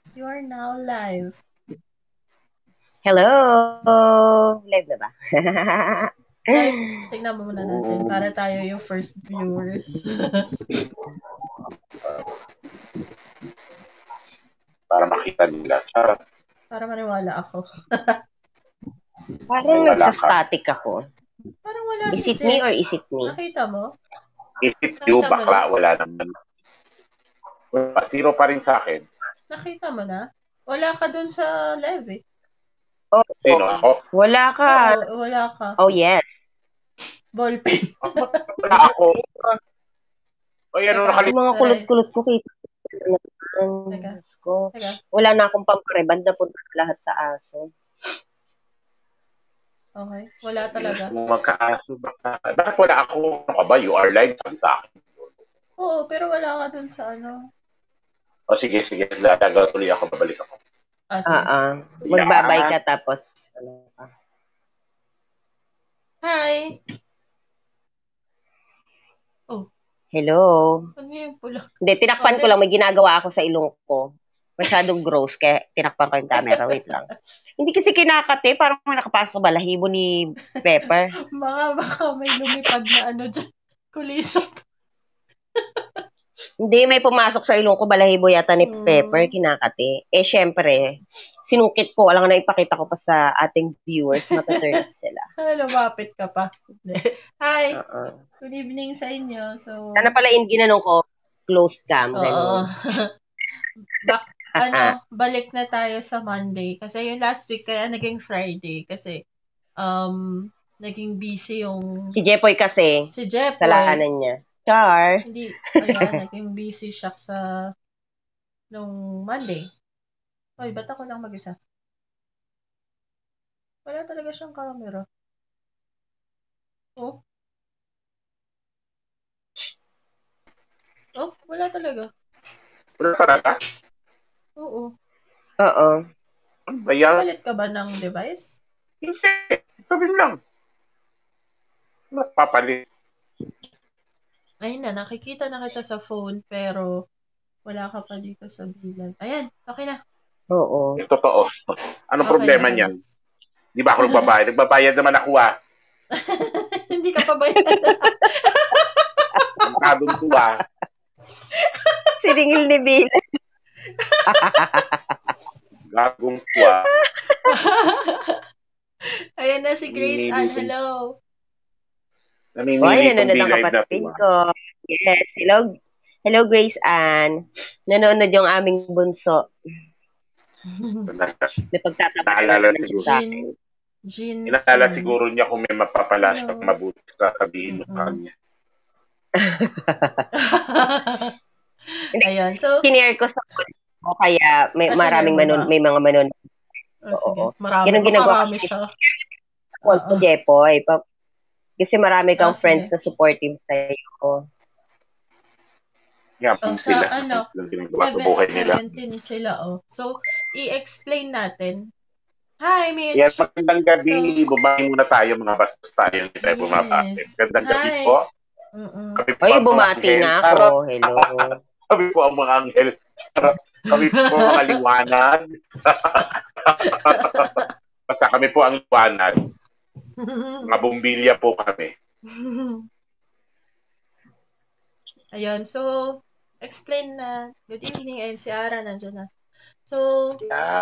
You are now live. Hello! Live na ba? Live, tingnan mo muna natin. Para tayo yung first viewers. Para makita nila. Charot. Para maniwala ako. Parang Wala ka. nagsa-static ako. Parang wala Is si it me Jeff. or is it me? Nakita mo? If it's you, Nakita mo bakla, na? wala naman. Zero pa rin sa akin. Nakita mo na? Wala ka dun sa live eh. Oh, Sino ako? wala ka. Oo, wala ka. Oh, yes. Ballpen. Wala ako. O yan, Teka. nakalimutan. Yung mga kulot-kulot ko kita. Teka. Ko. Teka. Wala na akong pampareband na punta lahat sa aso. Okay. Wala talaga. Magkaaso baka. Bakit wala ako? Ano ka ba? You are live sa akin. Oo, pero wala ka dun sa ano. O sige. Lalaga tuloy ako. Babalik ako. Sige. Magbabay ka tapos. Ano ka? Hi! Hello? Ano yung pula? Hindi, tinakpan ko lang. May ginagawa ako sa ilong ko. Masyadong gross, kaya tinakpan ko yung camera. Wait lang. Hindi kasi kinakate. Parang may nakapasok sa balahibo ni Pepper. Baka may lumipad na ano dyan. Kuliso. Hindi, may pumasok sa ilong ko. Balahibo yata ni Pepper. Kinakate. Eh, syempre, sinukit ko. Alam nga na ipakita ko pa sa ating viewers. Mataturn sila. Lumapit ka pa. Hi! Uh-uh. Good evening sa inyo. So, Sana pala yung ginanong ko, closed cam. oo. Balik na tayo sa Monday. Kasi yung last week, kaya naging Friday. Kasi, naging busy yung... Si Jepoy kasi. Si Jepoy. Salanan niya. Char. Hindi, ayan, naging busy siya sa... nung Monday. Hoy, ba't ako lang mag-isa? Wala talaga siyang camera. Oh, wala talaga. Wala talaga? Oo. Oo. Bayan. Palit ka ba ng device? Hindi. Sabihin lang. Papalit. Ayun na, nakikita na kita sa phone, pero wala ka pa dito sa bilan. Ayan, okay na. Oo. Totoo. Anong Okay problema na. niyan? Di ba ako nagbabayad? Nagbabayad naman ako Hindi ka pa bayad. Ang kadong tuwa. Siningil ni Bill. Gagong tuwa. Ayan na si Grace Ann. Hello. Naninili kong nanonood ang B-Live na kapatid tuwa. ko. Yes. Hello, Grace Ann. Nanonood yung aming bunso. Naalala siguro. Inaalala siguro niya kung may mapapala siyang mabuti sasabihin mo sa kanya. Ayan, so... Kinare ko sa bunso, kaya may maraming may mga manonood. Sige. Oo. Marami. Marami siya. Sa Jepoy. Kasi marami kang friends na supportive sa'yo. Yeah, sila. 17 sila, So, i-explain natin. Hi, Mitch! Yes, magandang gabi. Bumahin muna tayo, mga bastos tayo. Hindi tayo bumabati. Magandang gabi po. Ay, bumati na ako. Hello. Kami po ang mga anghel. Kami po mga liwanag. Basta kami po ang liwanag. Mga bumbilya po kami. Ayun, so, explain na. Good evening, and si Ara nandiyan na. So,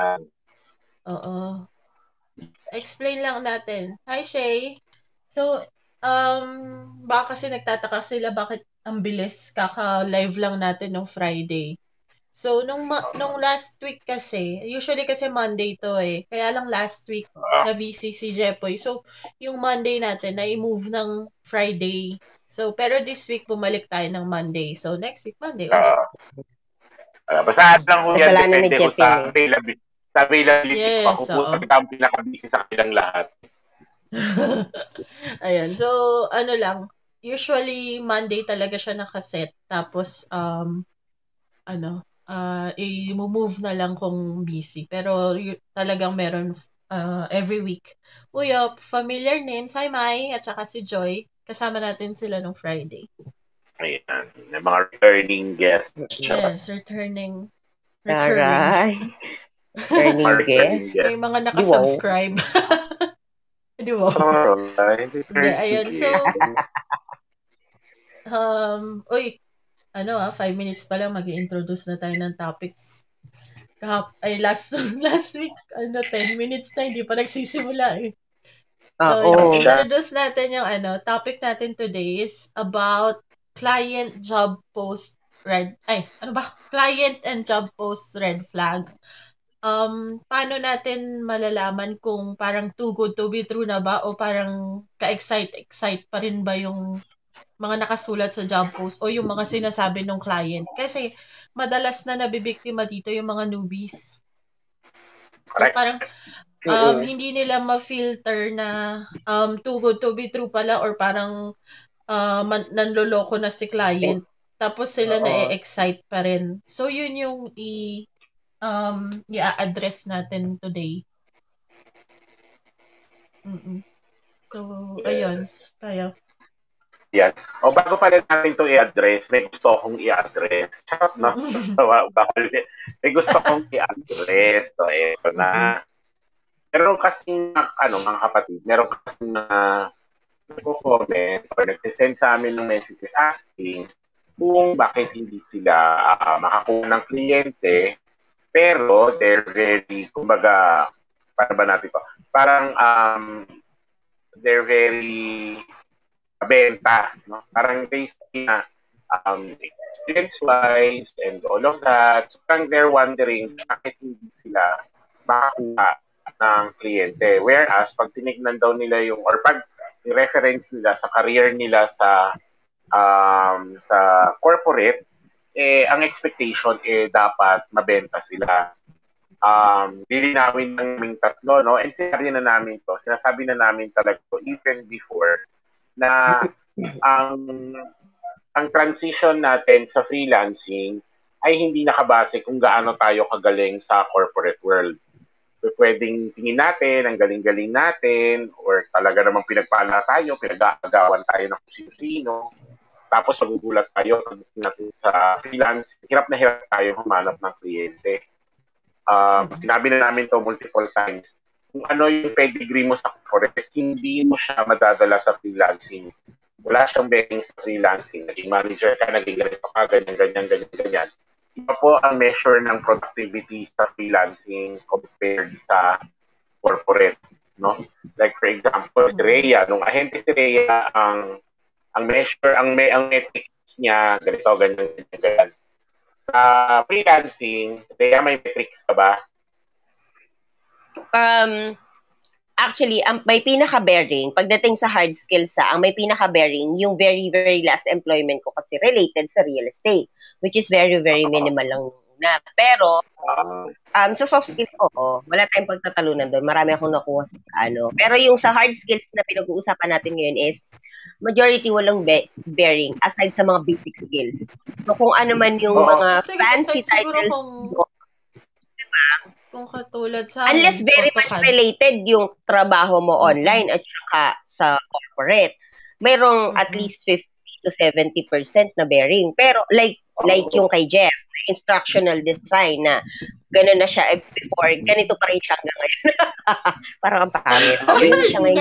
explain lang natin. Hi, Shay. So, baka kasi nagtataka sila bakit ang bilis kaka-live lang natin nung Friday. So, nung last week kasi, usually kasi Monday to kaya lang last week na busy si Jepoy. So, yung Monday natin na i-move ng Friday. So, pero this week bumalik tayo ng Monday. So, next week Monday ulit. Basta lang ko yan, depende ko sa availability yes, ko. Ako po ang pinaka-busy sa kanilang lahat. Ayan. So, ano lang, usually Monday talaga siya nakaset. Tapos, i-move na lang kung busy. Pero talagang meron every week. Familiar names. Hi, Mai, at saka si Joy. Kasama natin sila nung Friday. Ayan. Mga returning guests. Yes, returning Recurring. Taray. Returning guest. May mga nakasubscribe. Di ba? Hindi, ayun. So, uy, 5 minutes pa lang mag-i-introduce na tayo ng topic. Last week, 10 minutes na, hindi pa nagsisimula eh. So, introduce natin yung topic natin today is about client job post client and job post red flag. Paano natin malalaman kung parang too good to be true na ba o parang ka-excite pa rin ba yung mga nakasulat sa job post o yung mga sinasabi ng client? Kasi madalas na nabibiktima dito yung mga newbies. So parang hindi nila ma-filter na too good to be true pala or parang nanloloko na si client. Tapos sila na-excite pa rin. So yun yung i-address natin today. So, ayun. Kaya. Yan. O bago pala natin ito i-address, may gusto akong i-address. Charot, no? May gusto akong i-address. So, ito na. Meron kasing, mga kapatid, meron kasing nagko-comment or nagsisend sa amin ng messages asking kung bakit hindi sila makakuha ng kliyente, pero they're very, kumbaga, paano ba natin ito? Parang, they're very benta, no? Parang they say na experience-wise and all of that. So, parang they're wondering bakit hindi sila makakuha ng kliyente. Whereas, pag tinignan daw nila yung, or pag reference nila sa career nila sa corporate, ang expectation dapat mabenta sila. Lilinawin ng aming tatlo, no? And sinasabi na namin talaga even before na ang transition natin sa freelancing ay hindi nakabase kung gaano tayo kagaling sa corporate world. So, pwedeng tingin natin, ang galing-galing natin, or talaga namang pinagpala tayo, pinag-aagawan tayo ng sino-sino, tapos magugulat tayo natin sa freelance, hirap na hirap tayo humanap ng kliyente. Sinabi na namin to multiple times. Kung ano yung pedigree mo sa corporate, hindi mo siya madadala sa freelancing. Wala siyang bearing sa freelancing. Naging manager ka, naging ganito ka, ganyan. Iba po ang measure ng productivity sa freelancing compared sa corporate, no? Like for example, si Rhea, nung ahente si Rhea, ang measure, ang metrics niya, ganito, ganyan. Sa freelancing, Rhea, may metrics ka ba? Actually, may pinaka-bearing, pagdating sa hard skills ang may pinaka-bearing, yung very, very last employment ko kasi related sa real estate, which is very, very minimal lang na. Pero, sa soft skills ko, wala tayong pagtatalunan doon. Marami akong nakuha sa Pero yung sa hard skills na pinag-uusapan natin ngayon is, majority walang bearing aside sa mga basic skills. So, kung ano man yung mga fancy titles, kung katulad sa unless very much related yung trabaho mo online at saka sa corporate, mayroong at least 50 to 70% na bearing. Pero like yung kay Jeff, instructional design na gano'n na siya before, ganito pa rin siya hanggang ngayon. Parang ang pangit. Ganito siya ngayon.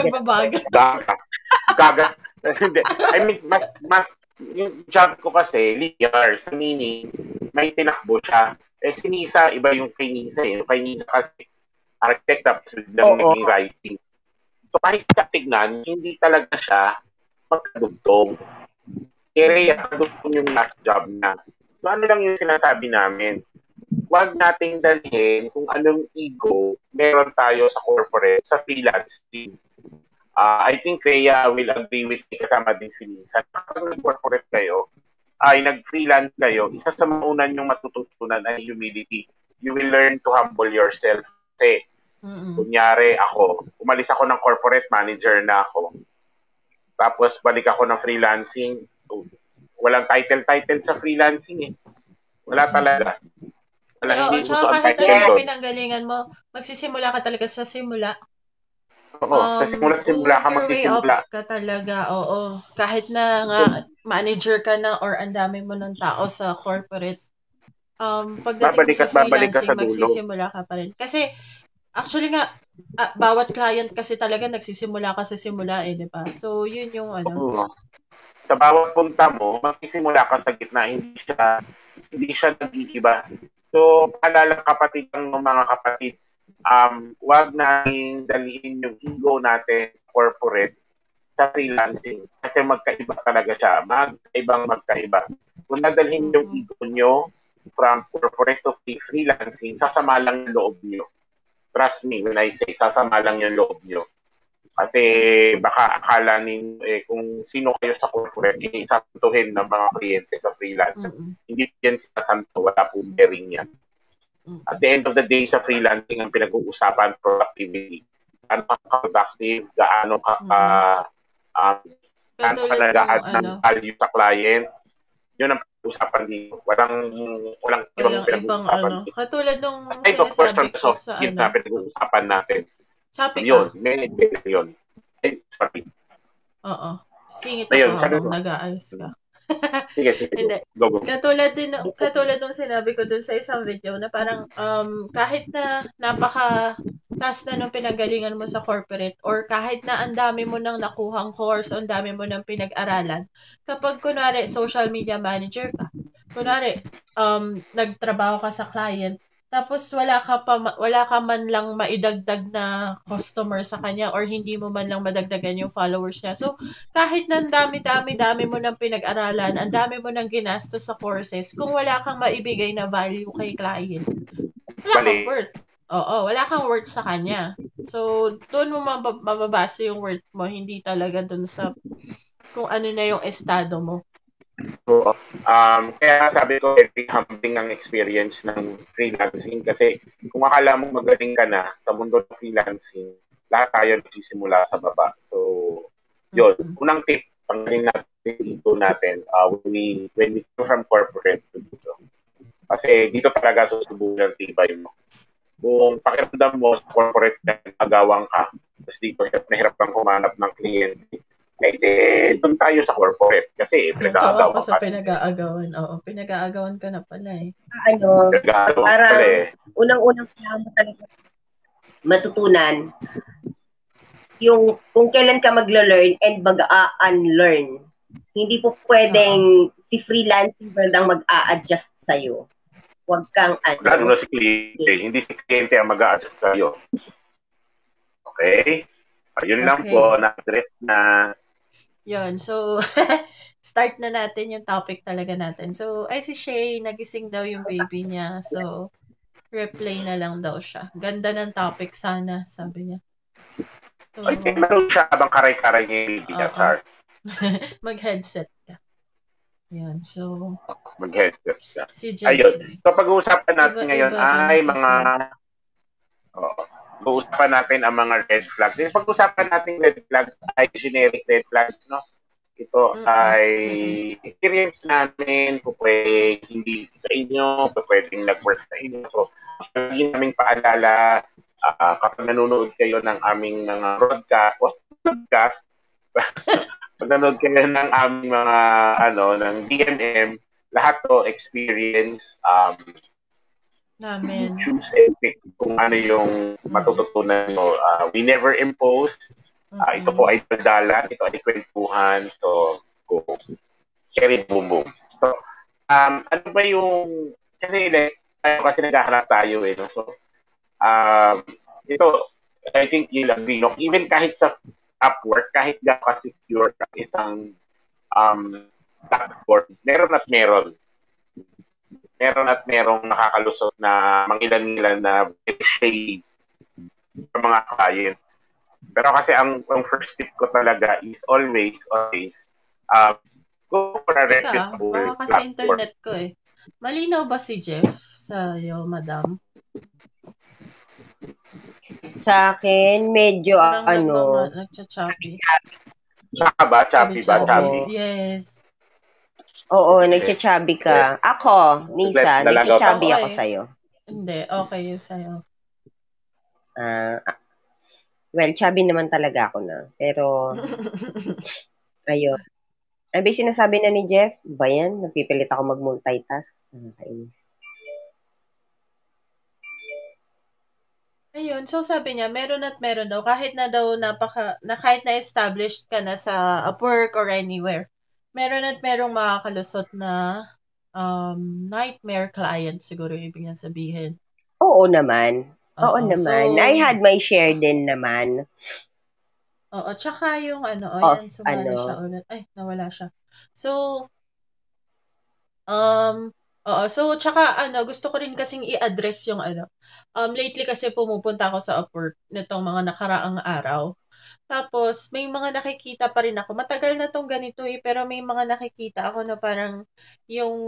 Gaga. I mean, mas yung job ko kasi, linear. So meaning, may tinakbo siya. Si Nisa, iba yung kay Nisa. Yung kay Nisa kasi, architect tapos lang naging writing. So kahit katignan, hindi talaga siya magkadugtong. Kaya kadugtong yung last job na. So ano lang yung sinasabi namin? Huwag nating dalhin kung anong ego meron tayo sa corporate, sa freelancing. I think Rhea will agree with me, kasama din si Nisa. Kapag nag-corporate kayo, nag-freelance kayo, isa sa maunan yung matututunan ay humility. You will learn to humble yourself. Kasi, kunyari ako, umalis ako ng corporate, manager na ako. Tapos, balik ako ng freelancing. Walang title sa freelancing eh. Wala talaga. Hindi uso ang title doon. Pinanggalingan mo, magsisimula ka talaga sa simula. Oo, sa simula ka magsisimula. Ka talaga, oo. Kahit na nga manager ka na or ang dami mo ng tao sa corporate, pagdating mo sa babalik ka freelancing, sa dulo. magsisimula ka pa rin. Kasi, actually nga, bawat client kasi talaga nagsisimula ka sa simula eh, di ba? So, yun yung Oo. Sa bawat punta mo, magsisimula ka sa gitna, hindi siya nag-iiba. So, paalala kapatid ng mga kapatid, wag nating dalhin yung ego natin sa corporate sa freelancing kasi magkaiba talaga siya. Magkaiba. Kung nadalhin yung ego nyo from corporate to freelancing, sasama lang yung loob nyo. Trust me when I say sasama lang yung loob nyo. Kasi baka akala ninyo kung sino kayo sa corporate, isasantuhin ng mga kliyente sa freelancing. Hindi yan sinasanto, wala pong bearing yan. At the end of the day, sa freelancing, ang pinag-uusapan, productivity. Gaano ka productive, gaano ka nag-add ng value sa client. Yun ang pinag-uusapan dito. Walang ibang pinag-uusapan dito. Katulad nung sinasabi ko sa na pinag-uusapan natin. Topic yun, management yun. Sorry. Oo. Singit ako habang nag-aayos ka. Sige. Go. Katulad nung sinabi ko dun sa isang video na parang kahit na napaka-taas na nung pinagalingan mo sa corporate or kahit na ang dami mo nang nakuhang course o ang dami mo nang pinag-aralan, kapag kunwari social media manager ka, kunwari nagtrabaho ka sa client, tapos wala ka man lang maidagdag na customer sa kanya or hindi mo man lang madagdagan yung followers niya. So, kahit na dami mo nang pinag-aralan, ang dami mo nang ginastos sa courses, kung wala kang maibigay na value kay client, wala kang worth. Oo, wala kang worth sa kanya. So, doon mo mababase yung worth mo, hindi talaga doon sa kung ano na yung estado mo. So, kaya sabi ko, very humbling ang experience ng freelancing kasi kung akala mo magaling ka na sa mundo ng freelancing, lahat tayo nagsisimula sa baba. So, yun. Unang tip, tanggalin natin dito natin when we go from corporate to dito. Kasi dito talaga susubukan ang tibay mo. Kung pakiramdam mo sa corporate na agawang ka, tapos dito hirap kang humanap ng kliyente, doon tayo sa corporate kasi pinag-aagawan ka. Pinag-aagawan. Oo, pinag-aagawan ka na pala eh. Parang unang-unang kailangan mo talaga matutunan yung kung kailan ka maglo-learn and mag-a-unlearn. Hindi po pwedeng si freelancing world ang mag-a-adjust sa'yo. Huwag kang lalo na si kliyente. Hindi si kliyente ang mag-a-adjust sa'yo. Okay? Ayun lang po, na-address na. Yun, so start na natin yung topic talaga natin. So, ay si Shay, nagising daw yung baby niya. So, replay na lang daw siya. Ganda ng topic sana, sabi niya. So, ay, meron siya habang karay-karay niya yung baby niya, Char. Mag-headset ka. Yan, so mag-headset ka. Si Jeff. Ayun. So, pag-uusapan natin ngayon ay mga pag-uusapan natin ang mga red flags. Yung pag-uusapan natin red flags ay generic red flags, no? Ito ay experience namin, pwede hindi sa inyo, pwedeng nag-work sa inyo. So, hindi namin paalala kapag nanonood kayo ng aming mga broadcast, pag nanonood kayo ng aming mga, ng DMM, lahat to experience, namin. Choose and pick kung ano yung matututunan mo. We never impose. Ito po ay dadalan, ito ay kwentuhan. So, go. Carry boom boom. So, ano ba yung, kasi naghahanap tayo eh. No? So, ito, I think you'll agree. No? Even kahit sa Upwork, kahit ka-secure ka isang platform, meron at merong nakakalusot na mangilan-ngilan na shade sa mga clients. Pero kasi ang first tip ko talaga is always go for a reputable platform. Kasi internet ko eh. Malinaw ba si Jeff sa'yo, madam? Sa akin, medyo nagcha-choppy. Choppy ba? Yes. Oo, nagcha-chubby ka. Ako, Nisa, nagcha-chubby ako sa'yo. Hindi, okay yun sa'yo. Well, chubby naman talaga ako na. Pero, ayun. Ay, ba sinasabi na ni Jeff? Ba yan? Nagpipilit ako mag-multitask. Nakakainis. ayun, so sabi niya, meron at meron daw, kahit na daw kahit na-established ka na sa Upwork or anywhere, meron at merong makakalusot na nightmare client, siguro yung ibig niya sabihin. Oo naman. Oo Oo, naman. so, I had my share din naman. oo, tsaka yung Of yan, sumali siya ano. ulit. Ay, nawala siya. So, oo, so, tsaka gusto ko rin kasing i-address yung lately kasi pumupunta ako sa Upwork nitong mga nakaraang araw. Tapos, may mga nakikita pa rin ako. Matagal na tong ganito pero may mga nakikita ako na parang yung,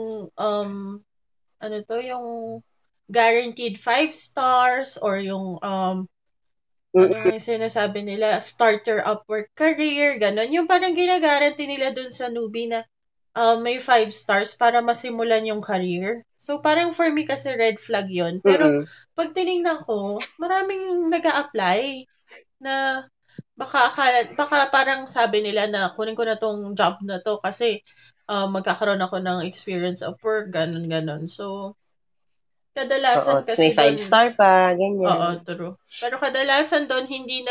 yung guaranteed 5 stars or yung, ano nga yung sinasabi nila, starter Upwork career, ganon. Yung parang ginagaranty nila dun sa newbie na may 5 stars para masimulan yung career. So, parang for me kasi red flag yon. Pero, pag tinignan ko, maraming nag-a-apply na baka parang sabi nila na kunin ko na tong job na to kasi magkakaroon ako ng experience of work, ganon. So, kadalasan May kasi 5 doon, star pa, oo, ganyan. true. Pero kadalasan doon hindi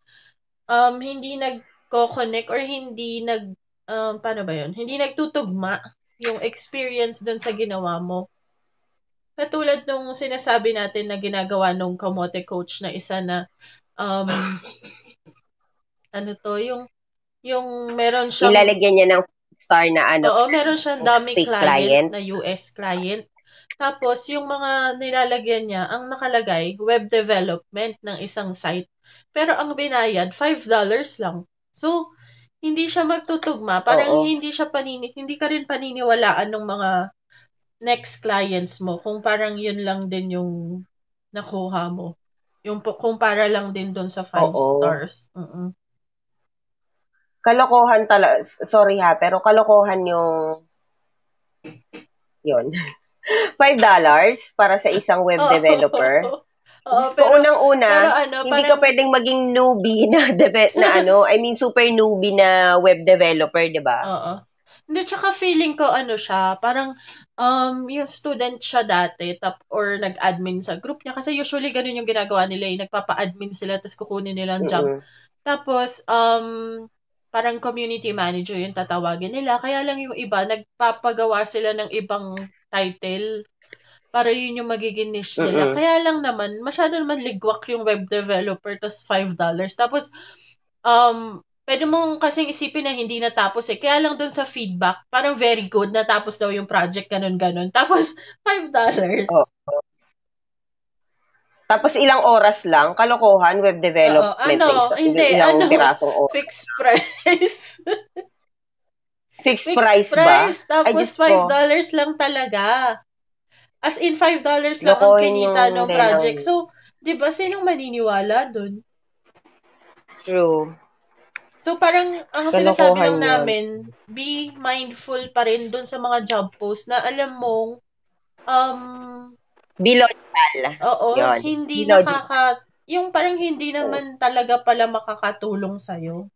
nagko-connect or paano ba yun? Hindi nagtutugma yung experience doon sa ginawa mo. Katulad nung sinasabi natin na ginagawa nung kamote coach na isa na yung meron siyang, Nilalagyan niya ng star na oo, meron siyang dummy fake client na US client. Tapos, yung mga nilalagyan niya, ang nakalagay, web development ng isang site. Pero ang binayad, $5 lang. So, hindi siya magtutugma. Parang Oo. hindi ka rin paniniwalaan ng mga next clients mo kung parang yun lang din yung nakuha mo. Yung kumpara lang din doon sa 5 Oo. stars. Kalokohan talaga. Sorry ha, pero kalokohan yung yun. $5 para sa isang web developer. Oo, So, unang-una, pero hindi ka pwedeng maging newbie super newbie na web developer, di ba? Oo. Hindi, tsaka feeling ko siya, parang yung student siya dati or nag-admin sa group niya kasi usually ganun yung ginagawa nila, nagpapa-admin sila tapos kukunin nila ang job. Tapos parang community manager yung tatawagin nila, kaya lang yung iba nagpapagawa sila ng ibang title para yun yung magiging niche nila. Kaya lang naman masyado naman ligwak yung web developer tapos $5. Tapos pwede mong kasing isipin na hindi natapos eh. Kaya lang dun sa feedback, parang very good, natapos daw yung project, ganun. Tapos, $5. Oh. Tapos ilang oras lang, kalokohan, web development hindi, ilang pirasong oras. Fixed price. Fixed price ba? Tapos $5 lang talaga. As in, $5 lang ang kinita ng project. So, di ba, sinong maniniwala dun? True. So, parang ang sinasabi lang namin, be mindful pa rin dun sa mga job posts na alam mong be logical. Oo, yun. hindi yung parang hindi naman talaga pala makakatulong sa'yo.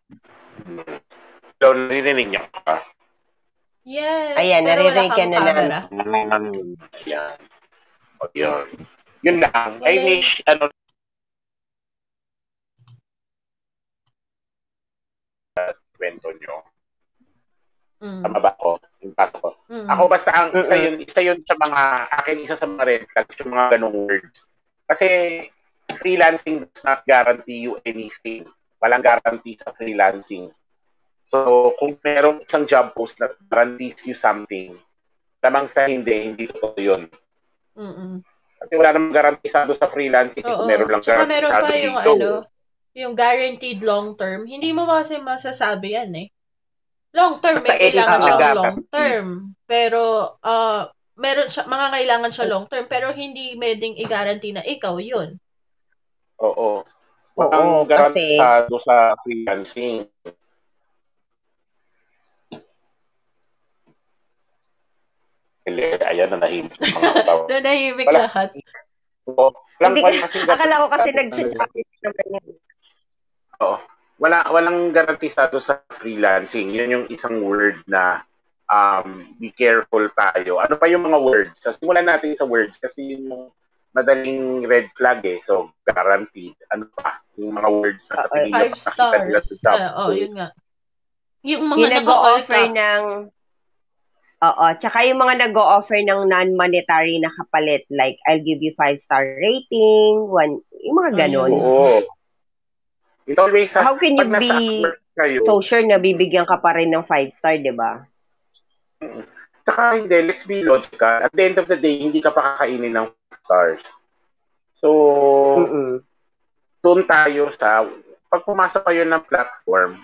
So, narinig niyo ka? Yes, ayan, pero wala narinig ka kang na camera. Ayan. Yun. Yun lang. I wish, kwento nyo. Tama ba ako? Yung pasok ko. Ako basta isa yun sa mga, isa sa mga red flags, yung mga ganong words. Kasi freelancing does not guarantee you anything. Walang guarantee sa freelancing. So, kung merong isang job post na guarantees you something, lamang sa hindi totoo yun. Kasi wala namang guarantee sa freelancing. Oo. Meron lang Saka meron pa yung yung guaranteed long term. Hindi mo kasi masasabi yan eh. Long term, may kailangan siyang long term. Pero, mga kailangan siya long term, pero hindi pwedeng i-guarantee na ikaw yun. Oo. Walang garantado sa freelancing. Ayan, nanahimik yung mga tao. Nanahimik lahat. Akala ko kasi nagsa-chat naman yun. Oo. Walang garantisado sa freelancing. Yun yung isang word na be careful tayo. Ano pa yung mga words? Simulan natin sa words kasi yung madaling red flag eh. So, guaranteed. Ano pa? Yung mga words na sa tingin nyo, 5 nakita nila sa stars. job Yun nga. Yung Yung mga naka-all nag-o-offer caps. ng tsaka yung mga nag-o-offer ng non-monetary na kapalit, like, I'll give you 5-star rating, yung mga ganon. Ayun. Oo. It always How can you pag nasa be work kayo, so sure na bibigyan ka pa rin ng 5-star, di ba? Saka hindi, let's be logical. At the end of the day, hindi ka pa kakainin ng stars. So, doon tayo sa, pag pumasok kayo ng platform,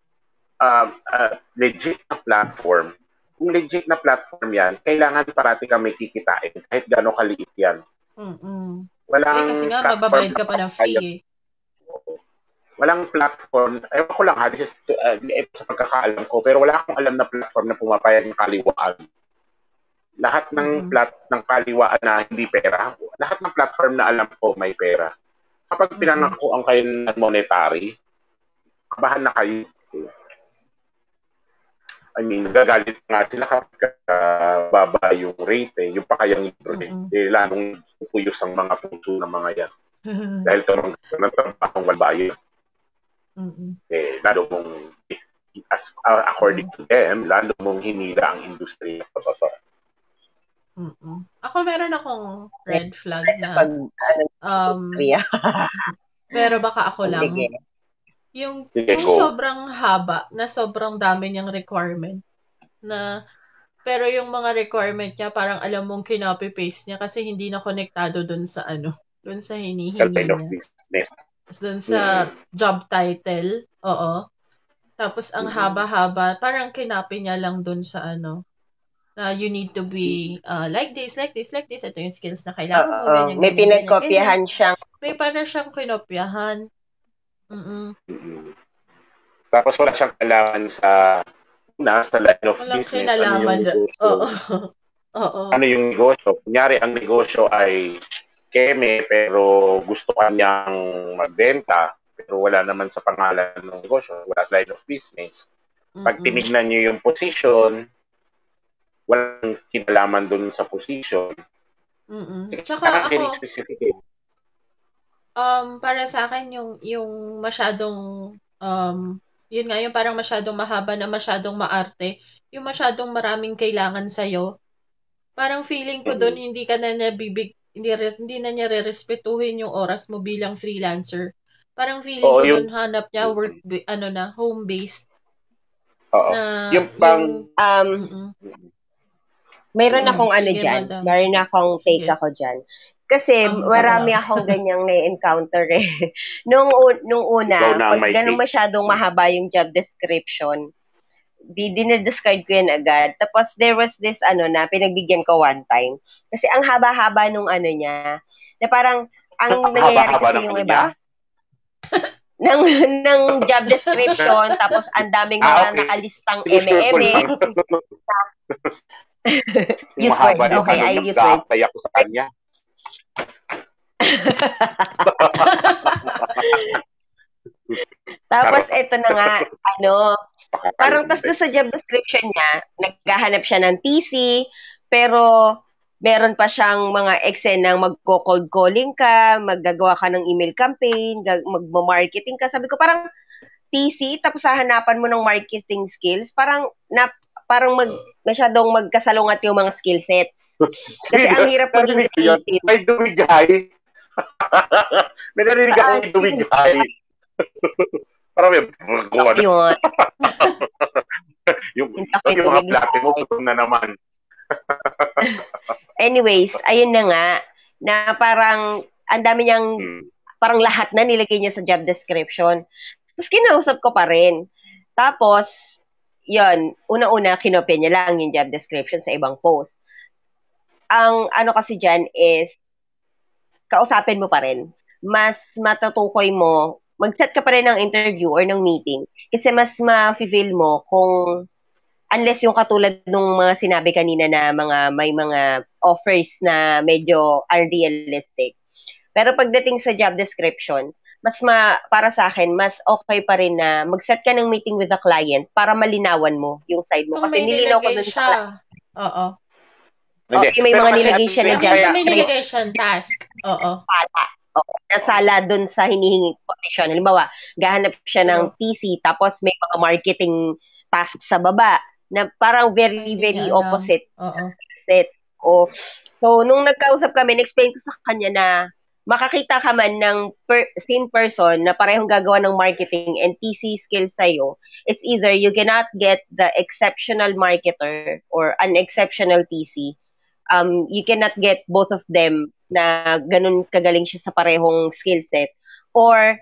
legit na platform, kung legit na platform yan, kailangan parati kami kikitain kahit gano'ng kaliit yan. Walang kasi nga, magbabayad ka pa ng fee eh. Walang platform, ewan ko lang ha, this is sa pagkakaalam ko, pero wala akong alam na platform na pumapayag ng kaliwaan. Lahat ng ng kaliwaan na hindi pera, lahat ng platform na alam ko may pera. Kapag pinangakuan kayo ng monetary, kabahan na kayo. I mean, nagagalit nga sila kapag baba yung rate eh, yung pakayang libro eh, lalong pupuyos ang mga puso ng mga yan. Dahil tumang ng trabahong walbayo. Eh, lalo mong, according to them, lalo mong hinila ang industriya. Ako meron akong red flag na, pero baka ako lang. Yung sobrang haba, na sobrang dami niyang requirement, na, pero yung mga requirement niya, parang alam mong kinopy-paste niya kasi hindi na konektado dun sa dun sa hinihingi niya. Dun sa job title, oo. Tapos ang haba-haba, parang kinopy niya lang dun sa na you need to be like this, ito yung skills na kailangan mo, ganyan, may pinagkopyahan siyang. May parang siyang kinopyahan. Tapos wala siyang kailangan sa line of walang business. Kinalaman. Ano yung negosyo? Kunyari, ang negosyo ay keme, pero gusto kanyang magbenta, pero wala naman sa pangalan ng negosyo, wala sa line of business. Pag tinignan nyo yung position, walang kinalaman dun sa position. Tsaka ako, para sa akin, yung masyadong, yun nga, yung parang masyadong mahaba na masyadong maarte, yung masyadong maraming kailangan sa'yo, parang feeling ko doon, hindi na niya re-respetuhin yung oras mo bilang freelancer. Parang feeling ko doon hanap niya home-based. Yung pang... Mayroon akong dyan. Mayroon akong take ako dyan. Kasi marami akong ganyang na-encounter eh. Nung una, pag ganun masyadong mahaba yung job description, dinediscard ko yan agad. Tapos there was this na pinagbigyan ko one time. Kasi ang haba-haba nung niya, na parang ang nangyayari kasi yung iba, ng job description, tapos ang daming mga nakalistang eme-eme. Use word. Okay, I use word. Kaya ko sa kanya. Tapos ito na nga, parang tas sa job description niya, naghahanap siya ng TC, pero meron pa siyang mga Excel ng magko-cold calling ka, maggagawa ka ng email campaign, magmo-marketing ka. Sabi ko parang TC, tapos hahanapan mo ng marketing skills, parang masyadong magkasalungat yung mga skill sets. Kasi ang hirap maging creative. May dumigay. May narinig ako may dumigay. Parang may yun. yung mga plate mo, gutom na naman. Anyways, ayun na nga, na parang ang dami niyang, parang lahat na nilagay niya sa job description. Tapos kinausap ko pa rin. Tapos, yun, una-una, kinopya niya lang yung job description sa ibang post. Ang kasi dyan is, kausapin mo pa rin. Mas matutukoy mo, mag-set ka pa rin ng interview or ng meeting. Kasi mas ma-feel mo kung, unless yung katulad nung mga sinabi kanina na may mga offers na medyo unrealistic. Pero pagdating sa job description, para sa akin, mas okay pa rin na mag-set ka ng meeting with the client para malinawan mo yung side mo. Kung kasi nilinaw ko dun siya. Oo. Hindi. May Pero mga kasi nilagay siya na May, job kaya, may nilagay siyang task. Oo. sala. Nasala doon sa hinihingi position. Halimbawa, gahanap siya ng True. PC, tapos may mga marketing tasks sa baba na parang very, Hindi very niya alam. opposite Oo. sets. So, nung nagkausap kami, na-explain ko sa kanya na makakita ka man ng same person na parehong gagawa ng marketing and PC skills sa'yo, it's either you cannot get the exceptional marketer or an exceptional PC. You cannot get both of them na ganun kagaling siya sa parehong skill set, or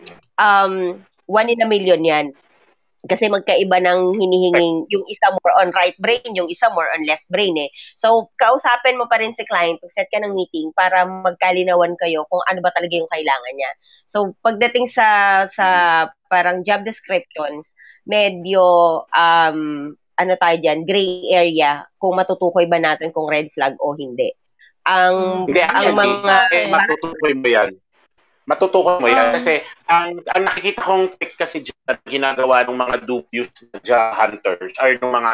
one in a million yan. Kasi magkaiba ng hinihinging, yung isa more on right brain, yung isa more on left brain eh. So, kausapin mo pa rin si client, set ka ng meeting para magkalinawan kayo kung ano ba talaga yung kailangan niya. So, pagdating sa parang job descriptions, medyo, ano tayo dyan, gray area, kung matutukoy ba natin kung red flag o hindi. hindi, Ang actually, mga, matutukoy mo yan. Matutukoy mo yan. Kasi, ang nakikita kong trick kasi dyan, ginagawa ng mga dubious na hunters or ng mga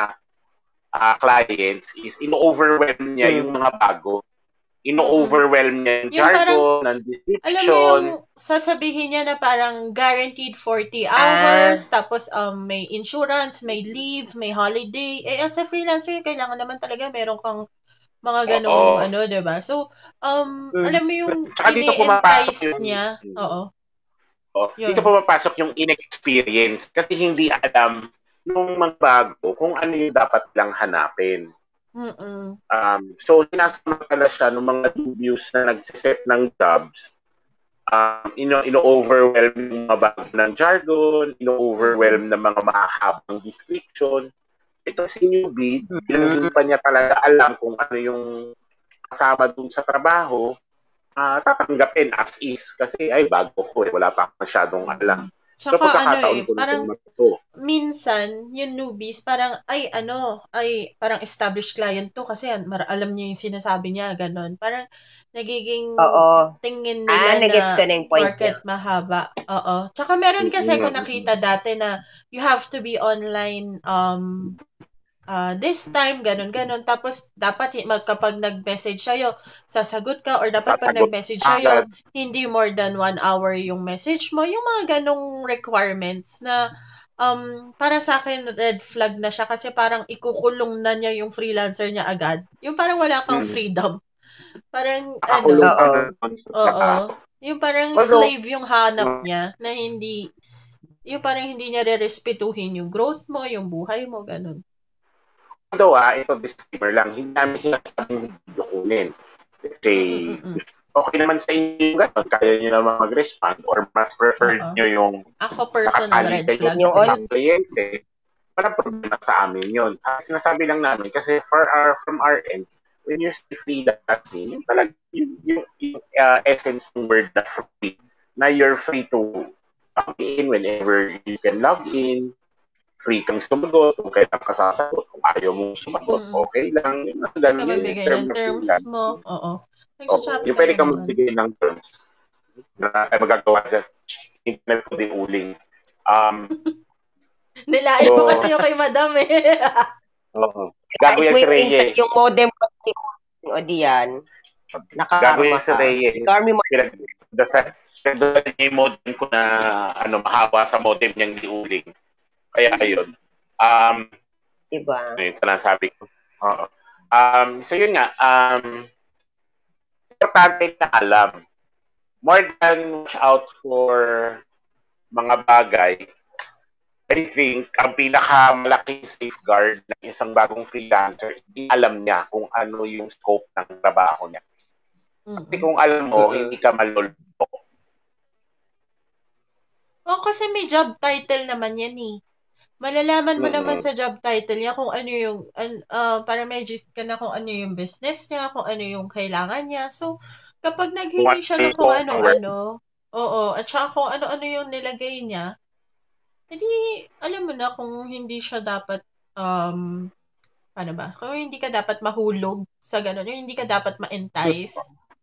clients is ino-overwhelm niya yung mga bago. Ino-overwhelm niya yung jargon, ng description. Alam mo yung sasabihin niya na parang guaranteed 40 hours, tapos may insurance, may leave, may holiday. Eh, as a freelancer, kailangan naman talaga meron kang mga ganong diba? So, alam mo yung Tsaka dito pumapasok ini-entice niya. Oo. Dito pumapasok yung inexperience kasi hindi alam nung mga bago kung ano yung dapat lang hanapin. So, sinasamantala siya ng mga dubious na nagsiset ng jobs. Ino-overwhelm yung mga bago ng jargon, ino-overwhelm ng mga mahabang description. Ito si newbie, hindi pa niya talaga alam kung ano yung kasama dun sa trabaho, tatanggapin as is kasi ay bago ko wala pa masyadong alam. Tsaka parang minsan yung newbies parang parang established client to kasi alam niya yung sinasabi niya ganon. Parang nagiging tingin nila na market mahaba. Oo. Tsaka meron kasi ko nakita dati na you have to be online this time, ganun. Tapos, dapat kapag nag-message sa'yo, sasagot ka, or dapat pag nag-message sa'yo, hindi more than 1 hour yung message mo. Yung mga ganong requirements na para sa akin, red flag na siya kasi parang ikukulong na niya yung freelancer niya agad. Yung parang wala kang freedom. Parang, yung parang slave yung hanap niya na hindi, yung parang hindi niya re-respetuhin yung growth mo, yung buhay mo, ganun. Ito disclaimer lang, hindi namin sinasabing hindi dokunin. Kasi, okay naman sa inyo gano'n, kaya nyo naman mag-respond or mas preferred nyo yung ako personal red flag. Yung kliyente, walang problema sa amin yun. Sinasabi lang namin, kasi from our end, when you're still freelancing, yung talaga, yung essence ng word na free, na you're free to log in whenever you can log in, free kang sumagot, kung kailan ka sasagot, kung ayaw mong sumagot, okay lang. Yung magbigay ng terms mo. Yung pwede ka magbigay ng terms na magagawa dyan. Internet ko din uling. Nilain mo kasi yung kay madam eh. Gago yan si Reye. Yung modem ko o diyan. Gago yan si Reye. Doon yung modem ko na mahawa sa modem niyang diuling. Kaya ayun. Diba? Ito lang sabi ko. So yun nga, importante na alam. More than watch out for mga bagay, I think ang pinakamalaking safeguard ng isang bagong freelancer, alam niya kung ano yung scope ng trabaho niya. Kasi kung alam mo, hindi ka maluloko. Kasi may job title naman yan eh. Malalaman mo naman sa job title niya kung ano yung, para may gist ka na kung ano yung business niya, kung ano yung kailangan niya. So, kapag naghingi siya ng kung ano-ano, at saka kung ano-ano yung nilagay niya, hindi, alam mo na kung hindi siya dapat, paano ba? Kung hindi ka dapat mahulog sa gano'n, hindi ka dapat ma-entice.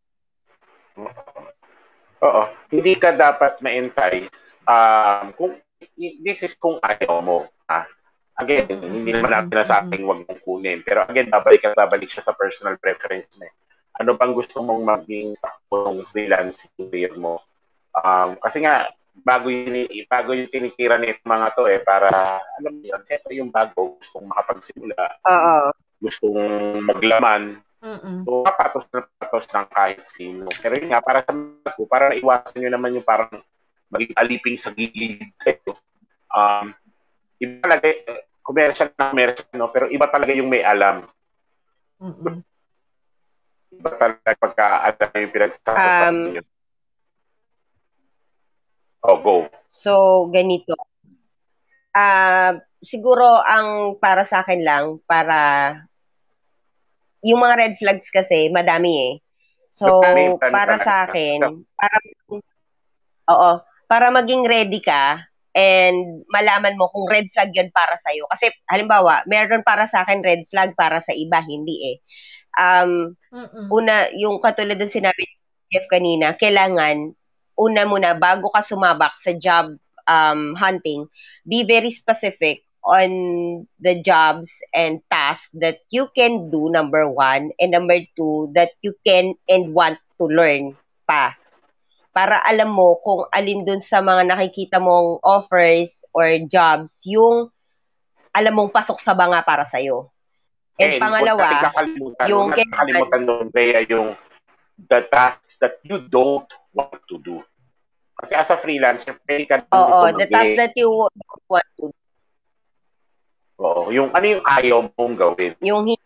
Hindi ka dapat ma-entice. This is kung ayaw mo. Again, hindi naman natin nasabing wag mong kunin. Pero again, babalik siya sa personal preference mo. Ano bang gusto mong maging takbo ng freelance career mo? Kasi nga, bago yung tinitira nito mga to para, alam mo yun, siyempre yung bago, gustong makapagsimula, gustong maglaman, so papatos na patos ng kahit sino. Pero yun nga, para sa mga ko, para iwasan nyo naman yung parang maging aliping sa gilid kayo. Iba talaga, commercial, no? Pero iba talaga yung may alam. Iba talaga pagka alam yung pinagsasasabi nyo. Go. So, ganito. Siguro ang para sa akin lang, para yung mga red flags kasi, madami eh. So, para sa akin, para maging ready ka and malaman mo kung red flag yun para sa'yo. Kasi, halimbawa, meron para sa akin red flag, para sa iba, hindi eh. Una, yung katulad ng sinabi ni Jeff kanina, kailangan, una muna, bago ka sumabak sa job hunting, be very specific on the jobs and tasks that you can do, number one, and number two, that you can and want to learn pa. Para alam mo kung alin dun sa mga nakikita mong offers or jobs, yung alam mong pasok sa banga para sa'yo. And pangalawa, yung nakalimutan doon, Bea, yung the tasks that you don't want to do. Kasi as a freelancer, pwede ka the tasks that you don't want to do. Yung ano yung ayaw mong gawin. Yung hindi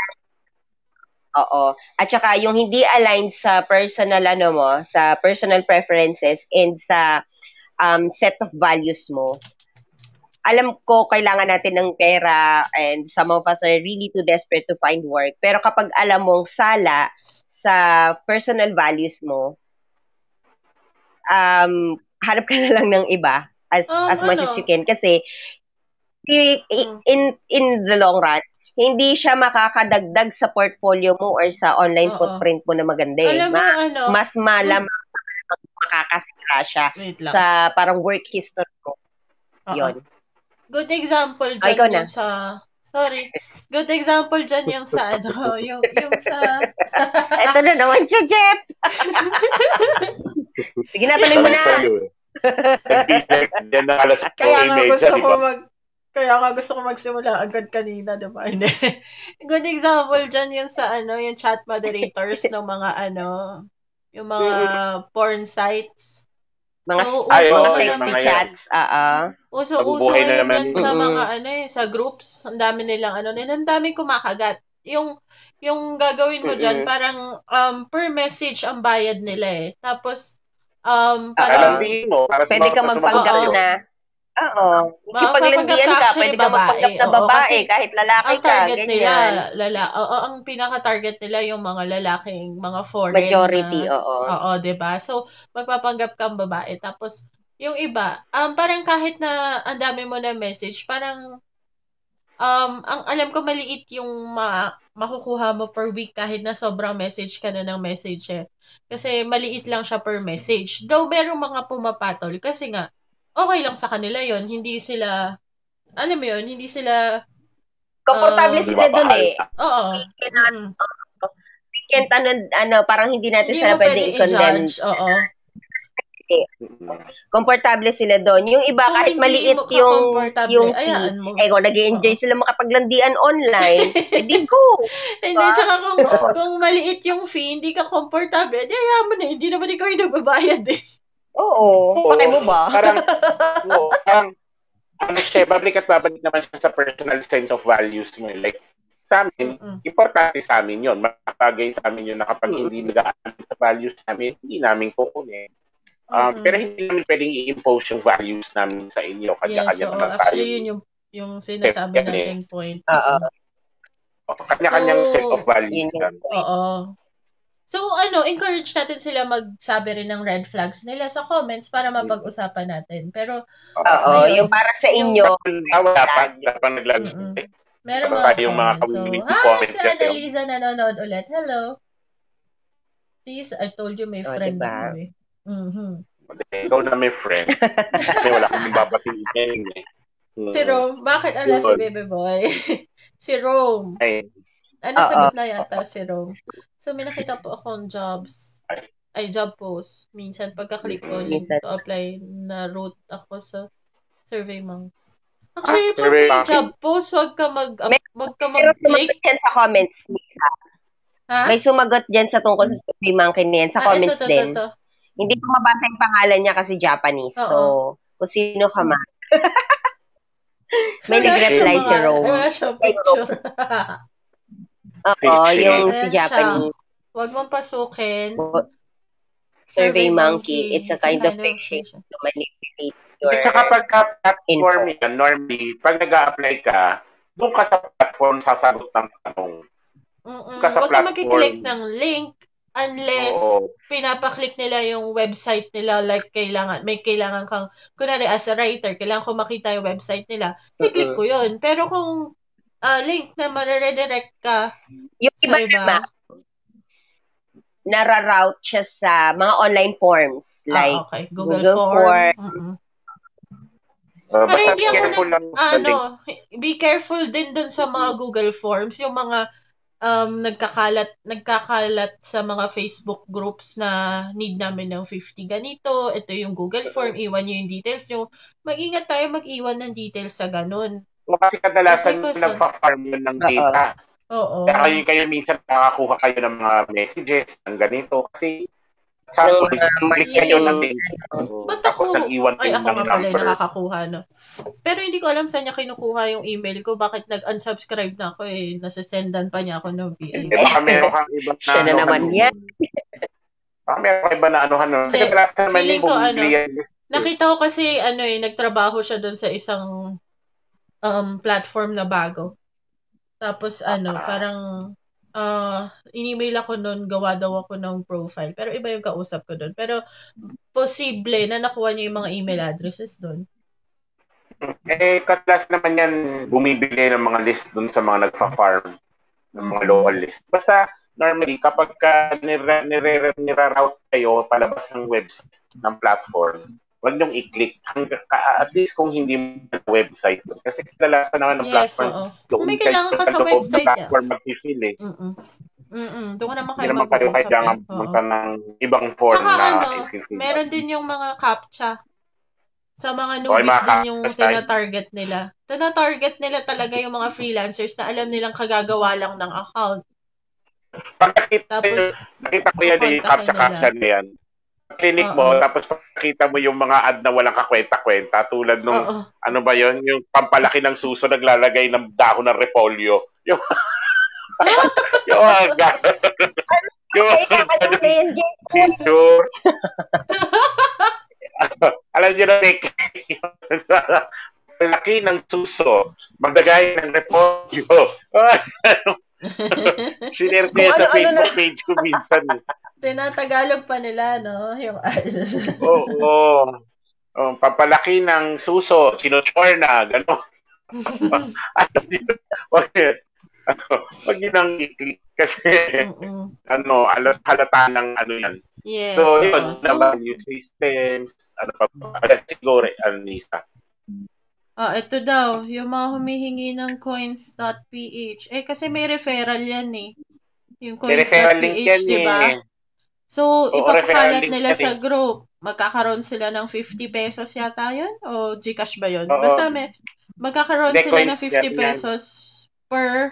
at saka yung hindi aligned sa personal sa personal preferences and sa set of values mo. Alam ko kailangan natin ng pera and some of us are really too desperate to find work. Pero kapag alam mong sala sa personal values mo, hanap ka na lang ng iba as much as you can kasi in the long run, hindi siya makakadagdag sa portfolio mo or sa online footprint mo na maganda eh. Mas malamang makakasira siya sa parang work history mo. Yun. Good example dyan yung sa... Sorry. Good example dyan yung sa yung sa... Ito na naman siya, Jeff! Sige na, tuloy mo na! Kaya nga gusto ko magsimula agad kanina, diba? Good example dyan yung sa yung chat moderators ng mga yung mga porn sites. Mga chats, Uso yun sa mga sa groups, ang dami nilang ang daming kumakagat. Yung gagawin mo dyan, parang per message ang bayad nila eh. Tapos, parang pwede ka magpanggap na. Ikipaglandian ka, pwede ka magpanggap na babae, kahit lalaki ka, ganyan. Ang pinaka-target nila yung mga lalaking, mga foreign. Majority, diba? So, magpapanggap kang babae. Tapos, yung iba, parang kahit na ang dami mo na message, parang, ang alam ko maliit yung makukuha mo per week kahit na sobrang message ka na ng message eh. Kasi maliit lang siya per message. Though, merong mga pumapatol kasi nga, okay lang sa kanila yon, hindi sila hindi sila komportable sila doon eh. We can't parang hindi natin sila pwedeng i-condemn. Komportable sila doon. Yung iba kahit maliit yung fee, kung nag-i-enjoy sila makapaglandian online, di go. Hindi, tsaka kung maliit yung fee, hindi ka komportable, di ayaw mo na, hindi naman ikaw yung nagbabayad eh. Pakay mo ba? Parang babalik naman siya sa personal sense of values mo. Like, sa amin, importante sa amin yun. Makakagay sa amin yun na kapag hindi nag-aamin sa values namin, hindi namin kukunin. Pero hindi namin pwedeng i-impose yung values namin sa inyo. Kanya-kanya naman tayo. Actually, yun yung sinasabi nating point. Kanya-kanyang set of values namin. So, encourage natin sila magsabi rin ng red flags nila sa comments para mapag-usapan natin. Pero, yung para sa inyo. Wala pa naglag. Meron mga community comments. Si Annalisa nanonood ulit. Hello. Sis, I told you may friend ako eh. Ikaw na may friend. Kasi wala kang babatiin eh. Si Rome. Bakit ala si Bebe Boy? Si Rome. Ay, Ano, sagot na yata si Rome. So, may nakita po akong jobs. Ay, job post. Minsan, pagka-click ko, link to apply, na route ako sa SurveyMonkey. Actually, pag may job post, wag ka Pero mag-click. sumagot yan sa comments, Lisa. Ha? May sumagot dyan sa tungkol sa SurveyMonkey na yan, sa comments din. Ito. Hindi ko mabasa yung pangalan niya kasi Japanese. Oo. So, kung sino ka man. May nag-reply si Rome. Wala siyang picture. Oo, yung si Ayan Japanese. Huwag mong pasukin. SurveyMonkey, it's a kind of phishing to manipulate your... At saka pagka-platform yan, normally, pag nag-a-apply ka, doon ka sa platform sasagot ng tanong. Huwag ka mag-click ng link unless pinapaklik nila yung website nila, like may kailangan kang, kunwari as a writer, kailangan ko makita yung website nila, i-click ko yun. Pero kung link na ma-redirect ka yung sa iba, nara-route siya sa mga online forms like okay. Google Form. Pero hindi ako be careful din dun sa mga Google Forms, yung mga nagkakalat sa mga Facebook groups na need namin ng 50 ganito, ito yung Google Form, iwan nyo yung details nyo. Mag-ingat tayo mag-iwan ng details sa ganun. Kasi kadalasan nagpa-farm yun ng data. Oo. Kaya kayo minsan nakakakuha kayo ng mga messages ng ganito kasi click kayo ng link. Tapos nag-iwan kayo ng ako nga pala number. Nakakakuha, no? Pero hindi ko alam saan niya kinukuha yung email ko. Bakit nag-unsubscribe na ako nasisendan pa niya ako ng VA. Baka meron kang iba na siya na naman yan. Baka meron kang iba na anuhan. Kasi kadalasan naman yung bumibili yan. Nakita ko kasi nagtrabaho siya doon sa isang platform na bago. Tapos parang in-email ako noon, gawa daw ako ng profile. Pero iba yung kausap ko doon. Pero posible na nakuha niya yung mga email addresses doon. Kadalas naman yan bumibili ng mga list doon sa mga nagfa-farm ng mga local list. Basta normally kapag nire-route kayo palabas ng website ng platform, huwag niyong i-click at least kung hindi mo website. Kasi kadalasan naman ng platform. Kung may kailangan ka sa website niya. Platform mag-fill eh. Doon ka naman kayo mag-usap. Hindi naman kayo kailangan pumunta ng ibang form na i-fill. Meron din yung mga CAPTCHA. Sa mga newbies din yung tina-target nila. Tina-target nila talaga yung mga freelancers na alam nilang kagagawa lang ng account. Tapos, nakita ko yan yung CAPTCHA na yan. Clinic mo, tapos pakita mo yung mga ad na walang kakwenta-kwenta tulad nung, ano ba yon yung pampalaki ng suso naglalagay ng dahon ng repolyo. Yung picture. Alam niyo na, laki ng suso, magdagay ng repolyo. Share ko yan sa Facebook page ko minsan. Tinatagalog pa nila, no? Yung Oo. Papalaki ng suso, sinuchor na, gano'n. Wag yun ang i-click kasi halata ng yan. Yes. So, yun naman yung systems, siguro, Nisa. Ito daw, yung mga humihingi ng coins.ph. Kasi may referral yan eh. Yung coins.ph, diba? So, ipapakalat nila sa group. Magkakaroon sila ng 50 pesos yata yun? O Gcash ba yun? Basta magkakaroon sila ng 50 pesos per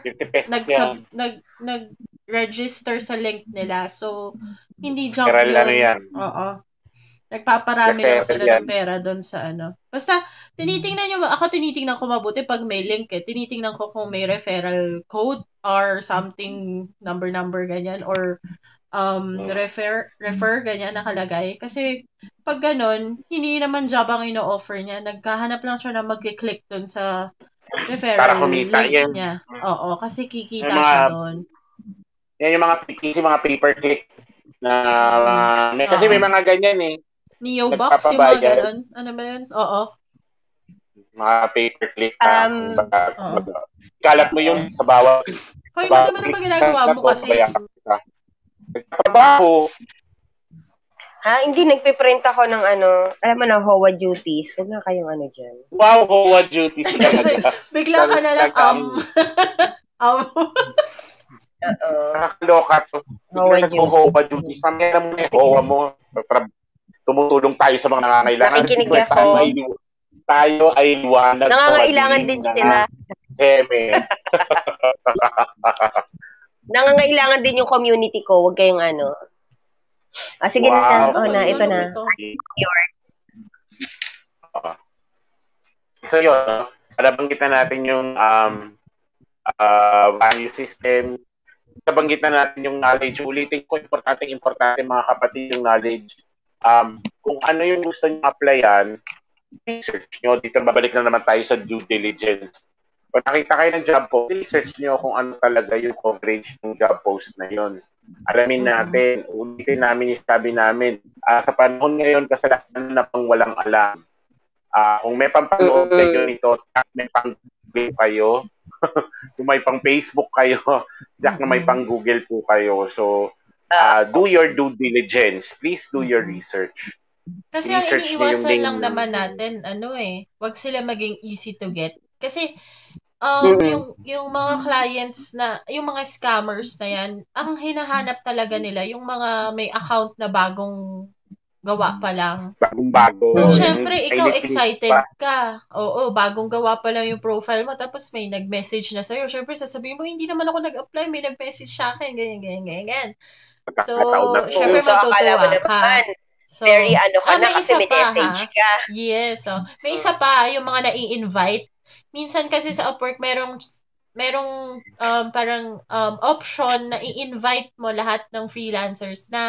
nag-register sa link nila. So, hindi junk yun. Oo. Nagpaparami lang sila ng pera doon sa Basta, tinitingnan ko mabuti pag may link Tinitingnan ko kung may referral code or something, number, ganyan, or refer, ganyan nakalagay. Kasi, pag ganon, hindi naman job ang ino-offer niya. Nagkahanap lang siya na mag-click doon sa referral link niya. Oo, kasi kikita siya doon. Yan yung mga pay-per-click na kasi may mga ganyan eh. Neobox, yung mga ganon. Ano ba yun? Oo. Mga pay-per-click na kalat mo yun sa bawat. Hoy, ano naman ginagawa mo kasi? Nagtatrabaho. Hindi, nagpiprint ako ng alam mo na, HOA duties. Huwag na kayong dyan. Wow, HOA duties Kasi talaga. bigla ka na lang, Nakakaloka to. Bigla nag-HOA duties. Mamaya na muna yung HOA mo. Tumutulong tayo sa mga nangangailangan. Nakikinig ako. Tayo ay liwanag sa nangangailangan din sila. Heme. Nangangailangan din yung community ko. Huwag kayong sige na. Ito na. So yun, nabanggit na natin yung value system. Nabanggit na natin yung knowledge. Ulitin ko, importante mga kapatid yung knowledge. Kung ano yung gusto nyo applyan, research nyo. Dito babalik na naman tayo sa due diligence. Kung nakita kayo ng job post, research nyo kung ano talaga yung coverage ng job post na yun. Alamin natin, ulitin namin yung sabi namin. Sa panahon ngayon, kasalanan na pang walang alam. Kung may pampanood kayo nito, may pang-Google kayo. Kung may pang Facebook kayo, jack na may pang Google po kayo. So, do your due diligence. Please do your research. Kasi ang iniiwasan lang naman natin, wag sila maging easy to get. Kasi, yung mga clients na, yung mga scammers na yan, ang hinahanap talaga nila, yung mga may account na bagong gawa pa lang. Bagong-bago. So, syempre, ikaw excited ka. Oo, bagong gawa pa lang yung profile mo, tapos may nag-message na sa'yo. Syempre, sasabihin mo, hindi naman ako nag-apply, may nag-message sa akin, ganyan. So, syempre, matutuwa ka. So, very ka na may kasi isa may pa, message ka. Yes. So, may isa pa, yung mga nai-invite. Minsan kasi sa Upwork, merong parang option na i-invite mo lahat ng freelancers na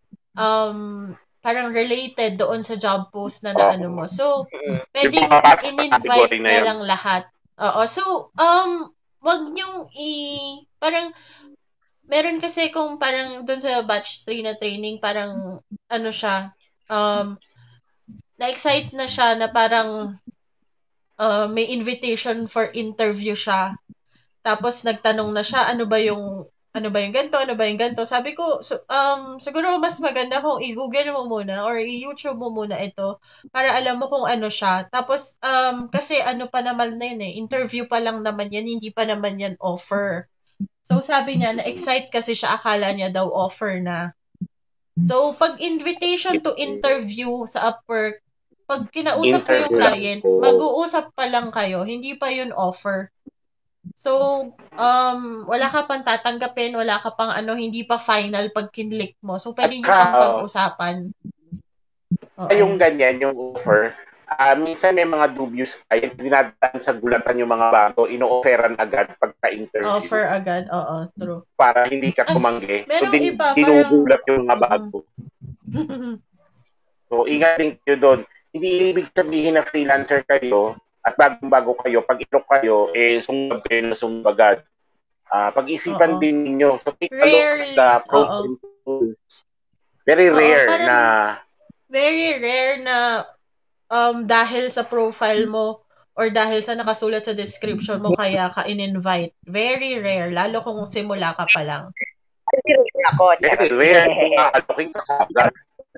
parang related doon sa job post na naano mo. So, pwedeng in-invite na lang lahat. Oo. So, wag niyong parang meron kasi kung parang doon sa batch 3 na training, parang siya, na-excite na siya na parang may invitation for interview siya. Tapos nagtanong na siya, ano ba yung ganito? Sabi ko, siguro mas maganda kung i-Google mo muna or i-YouTube mo muna ito para alam mo kung ano siya. Tapos, kasi pa naman na yun interview pa lang naman yan, hindi pa naman yan offer. So, sabi niya, na-excite kasi siya, akala niya daw offer na. So, pag invitation to interview sa Upwork, pag kinausap mo yung client, mag-uusap pa lang kayo, hindi pa yun offer. So, wala ka pang tatanggapin, wala ka pang hindi pa final pag kinlik mo. So, pwede nyo pang pag-usapan. Yung ganyan, yung offer, minsan may mga dubious client, dinadaan sa gulatan yung mga bago, ino-offeran agad pagka-interview. Offer agad, oo, true. Para hindi ka tumanggi. So, dinugulat yung mga bago. So, ingat din kayo doon. Hindi ibig sabihin na freelancer kayo at bagong-bago kayo, pag ilok kayo, sumbag kayo na sumbagad. Pag-isipan din ninyo. So, take a look at the pros and cons. Very rare na dahil sa profile mo or dahil sa nakasulat sa description mo kaya ka in-invite. Very rare, lalo kung simula ka pa lang. Very rare. Kung ka agad.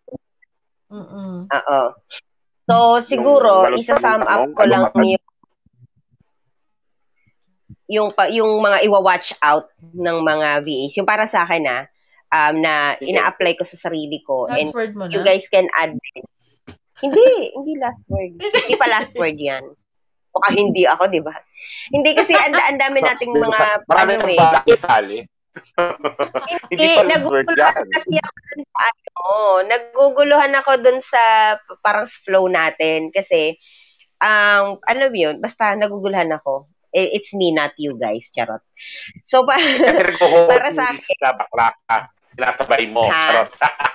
Oo. So, siguro, isa-sum up ko lang yung mga iwa-watch out ng mga VAs. Yung para sa akin na ina-apply ko sa sarili ko. Last word mo na? You guys can add this. Hindi last word. Hindi pa last word yan. Baka hindi ako, di ba? Hindi kasi ang dami nating mga marami kang balak isali. Hindi pa last word yan. Naguguluhan ako dun sa parang flow natin kasi alam mo yun, basta naguguluhan ako. It's me, not you guys. Charot. So, para sa akin, sinasabay mo. Charot.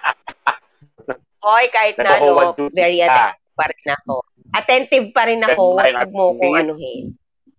Hoy, kahit na very attentive pa rin ako. Attentive pa rin ako. Huwag mo kong anuhin.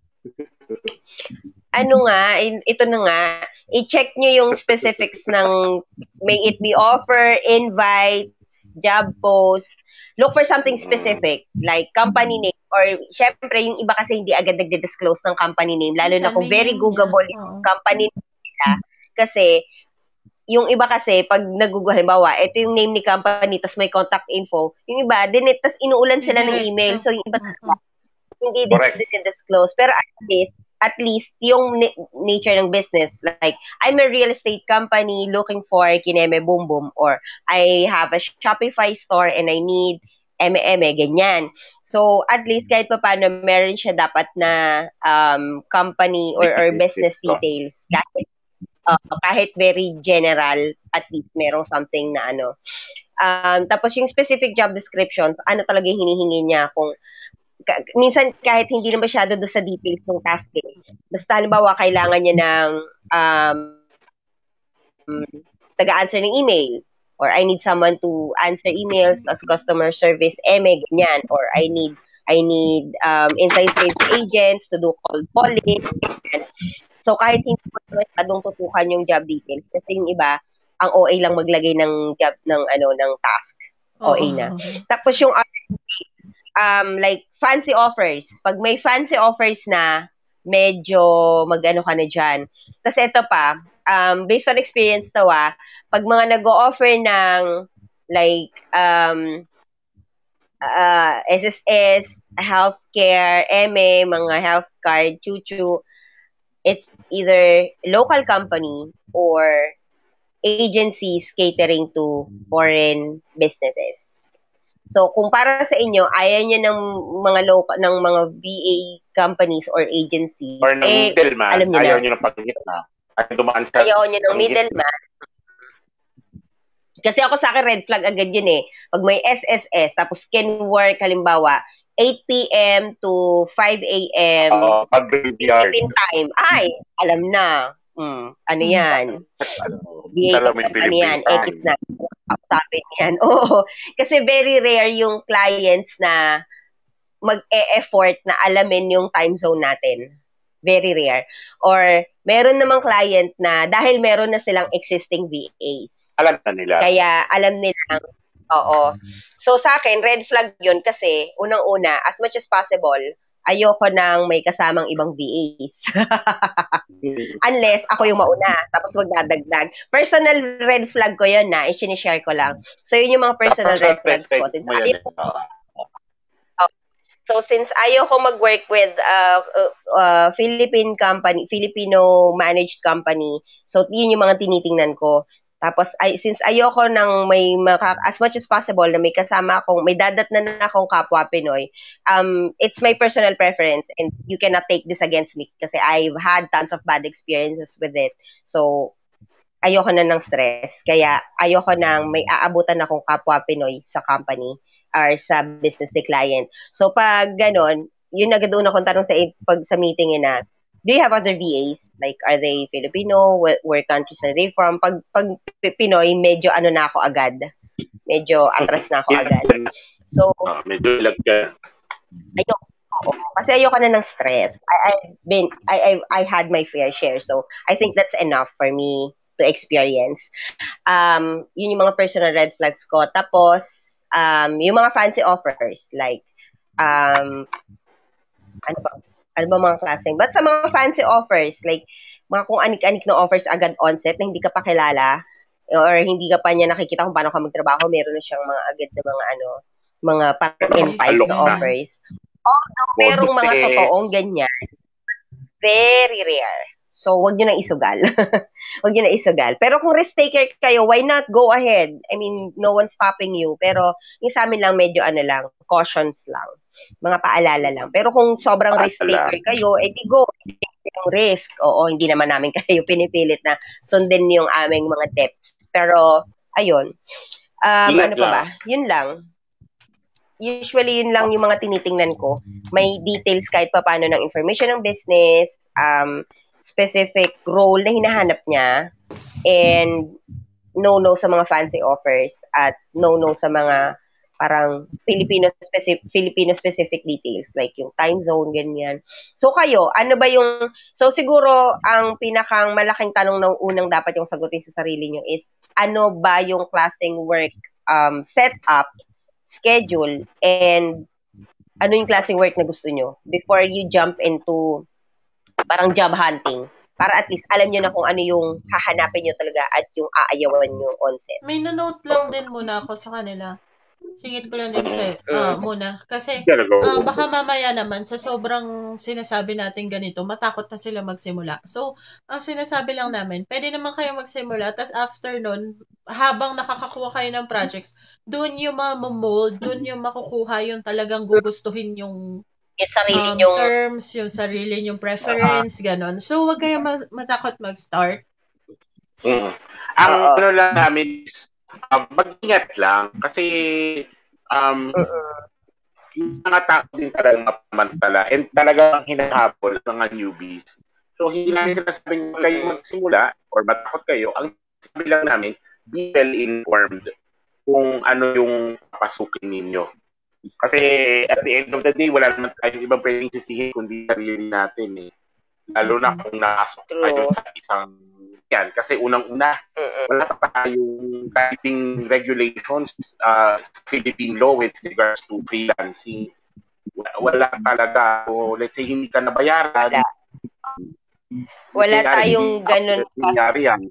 Ito na nga, i-check nyo yung specifics ng may it be offer, invite, job post. Look for something specific, like company name, or syempre, yung iba kasi hindi agad nagde-disclose ng company name, lalo na kung very Googleable yung company nila. Kasi, yung iba kasi, pag halimbawa, ito yung name ni company, tas may contact info, yung iba, tas inuulan sila ng email. So, yung iba hindi disclose. Pero at least yung nature ng business, like, I'm a real estate company looking for Kineme Boom Boom, or I have a Shopify store and I need eme, ganyan. So, at least kahit pa paano, meron siya dapat na company or business details. Kahit very general, at least merong something na ano. Tapos yung specific job descriptions, ano talaga yung hinihingi niya, kung minsan kahit hindi na masyado doon sa details ng task. Basta halimbawa, kailangan niya ng taga-answer ng email, or I need someone to answer emails as customer service, ganyan, or I need inside sales agents to do cold calling. So, kahit hindi mo masyadong tutukan yung job details, kasi yung iba, ang OA lang maglagay ng job ng task. OA na. Tapos yung like fancy offers. Pag may fancy offers na, medyo mag-ano ka na dyan. Tapos ito pa, based on experience to pag mga nag-o-offer ng like SSS, healthcare, mga health card, chuchu, it's either local company or agencies catering to foreign businesses. So, kung para sa inyo, ayaw nyo ng mga ng mga VA companies or agencies, or ng middleman, alam nyo ayaw na. nyo ng pag-gitna. Ayaw nyo ng middleman. Kasi ako sa akin, red flag agad yun eh. Pag may SSS, tapos can work, halimbawa, 8 p.m. to 5 a.m. Philippine time. Ay, alam na. Ano yan? Ano yan? Edit na. Sabi yan. Oo. Kasi very rare yung clients na mag-e-effort na alamin yung time zone natin. Very rare. Or meron namang client na dahil meron na silang existing VAs. Alam na nila. Kaya alam nilang, oo. So sa akin, red flag yun kasi unang-una, as much as possible, ayoko nang may kasamang ibang VAs. Unless ako yung mauna, tapos magdadagdag. Personal red flag ko yun na, i-share ko lang. So yun yung mga personal red flags ko. So since ayoko mag-work with Filipino managed company, so yun yung mga tinitingnan ko. Tapos, since ayoko nang may as much as possible na may kasama akong, may dadatnan na akong kapwa Pinoy, it's my personal preference and you cannot take this against me kasi I've had tons of bad experiences with it. So, ayoko na ng stress. Kaya, ayoko nang may aabutan akong kapwa Pinoy sa company or sa business ni client. So, pag ganon, yun agad doon akong tanong sa meeting na, do you have other VAs? Like, are they Filipino? Where countries are they from? Pag Pinoy, medyo ano na ako agad. Medyo atras na ako agad. So, medyo lag ka. Ayoko. Kasi ayoko na ng stress. I had my fair share. So, I think that's enough for me to experience. Yun yung mga personal red flags ko. Tapos, yung mga fancy offers, like, ano ba mga klaseng? But sa mga fancy offers, like, mga kung anik-anik na offers agad onset na hindi ka pa kilala, or hindi ka pa niya nakikita kung paano ka magtrabaho, meron na siyang mga agad na mga parang na offers. Merong mga totoong ganyan. Very rare. So, wag nyo na isugal. Wag nyo na isugal. Pero kung risk taker kayo, why not go ahead? I mean, no one's stopping you. Pero, yung sa amin lang, medyo cautions lang. Mga paalala lang. Pero kung sobrang risk taker kayo, di go. Yung risk. Oo, hindi naman namin kayo pinipilit na sundin yung aming mga tips. Pero, ayun. Ano pa ba? Yun lang. Usually, yun lang yung mga tinitingnan ko. May details kahit pa paano ng information ng business, specific role na hinahanap niya, and no sa mga fancy offers, at no sa mga parang Filipino-specific details, like yung time zone, ganyan. So kayo, ano ba yung, so siguro, ang pinakang malaking tanong ng unang dapat yung sagutin sa sarili nyo is, ano ba yung klaseng work setup, schedule, and ano yung klaseng work na gusto nyo before you jump into parang job hunting. Para at least alam nyo na kung ano yung hahanapin nyo talaga at yung aayawan nyo on set. May nanote lang din muna ako sa kanila. Singit ko lang din muna. Kasi baka mamaya naman sa sobrang sinasabi natin ganito, matakot na sila magsimula. So, ang sinasabi lang namin, pwede naman kayo magsimula, tas after nun, habang nakakakuha kayo ng projects, doon yung mold, doon yung makukuha yung talagang gugustuhin yung sarili yung terms, yung sarili yung preference, ganon. So, wag kayo matakot mag-start. Ang ano lang namin is, mag-ingat lang kasi yung mga tao din talagang mapamantala and talagang hinahabol mga newbies. So, hindi namin sinasabing kayo magsimula or matakot kayo. Ang sabi lang namin, be well-informed kung ano yung papasukin ninyo. Kasi at the end of the day, wala naman tayong ibang pwedeng sisihin kundi sarili natin eh. Lalo na kung nakasok tayo sa isang yan. Kasi unang-una, wala pa tayong guiding regulations, Philippine law with regards to freelancing. Wala talaga. So, let's say, hindi ka nabayaran. Wala tayong ganun nangyari yan.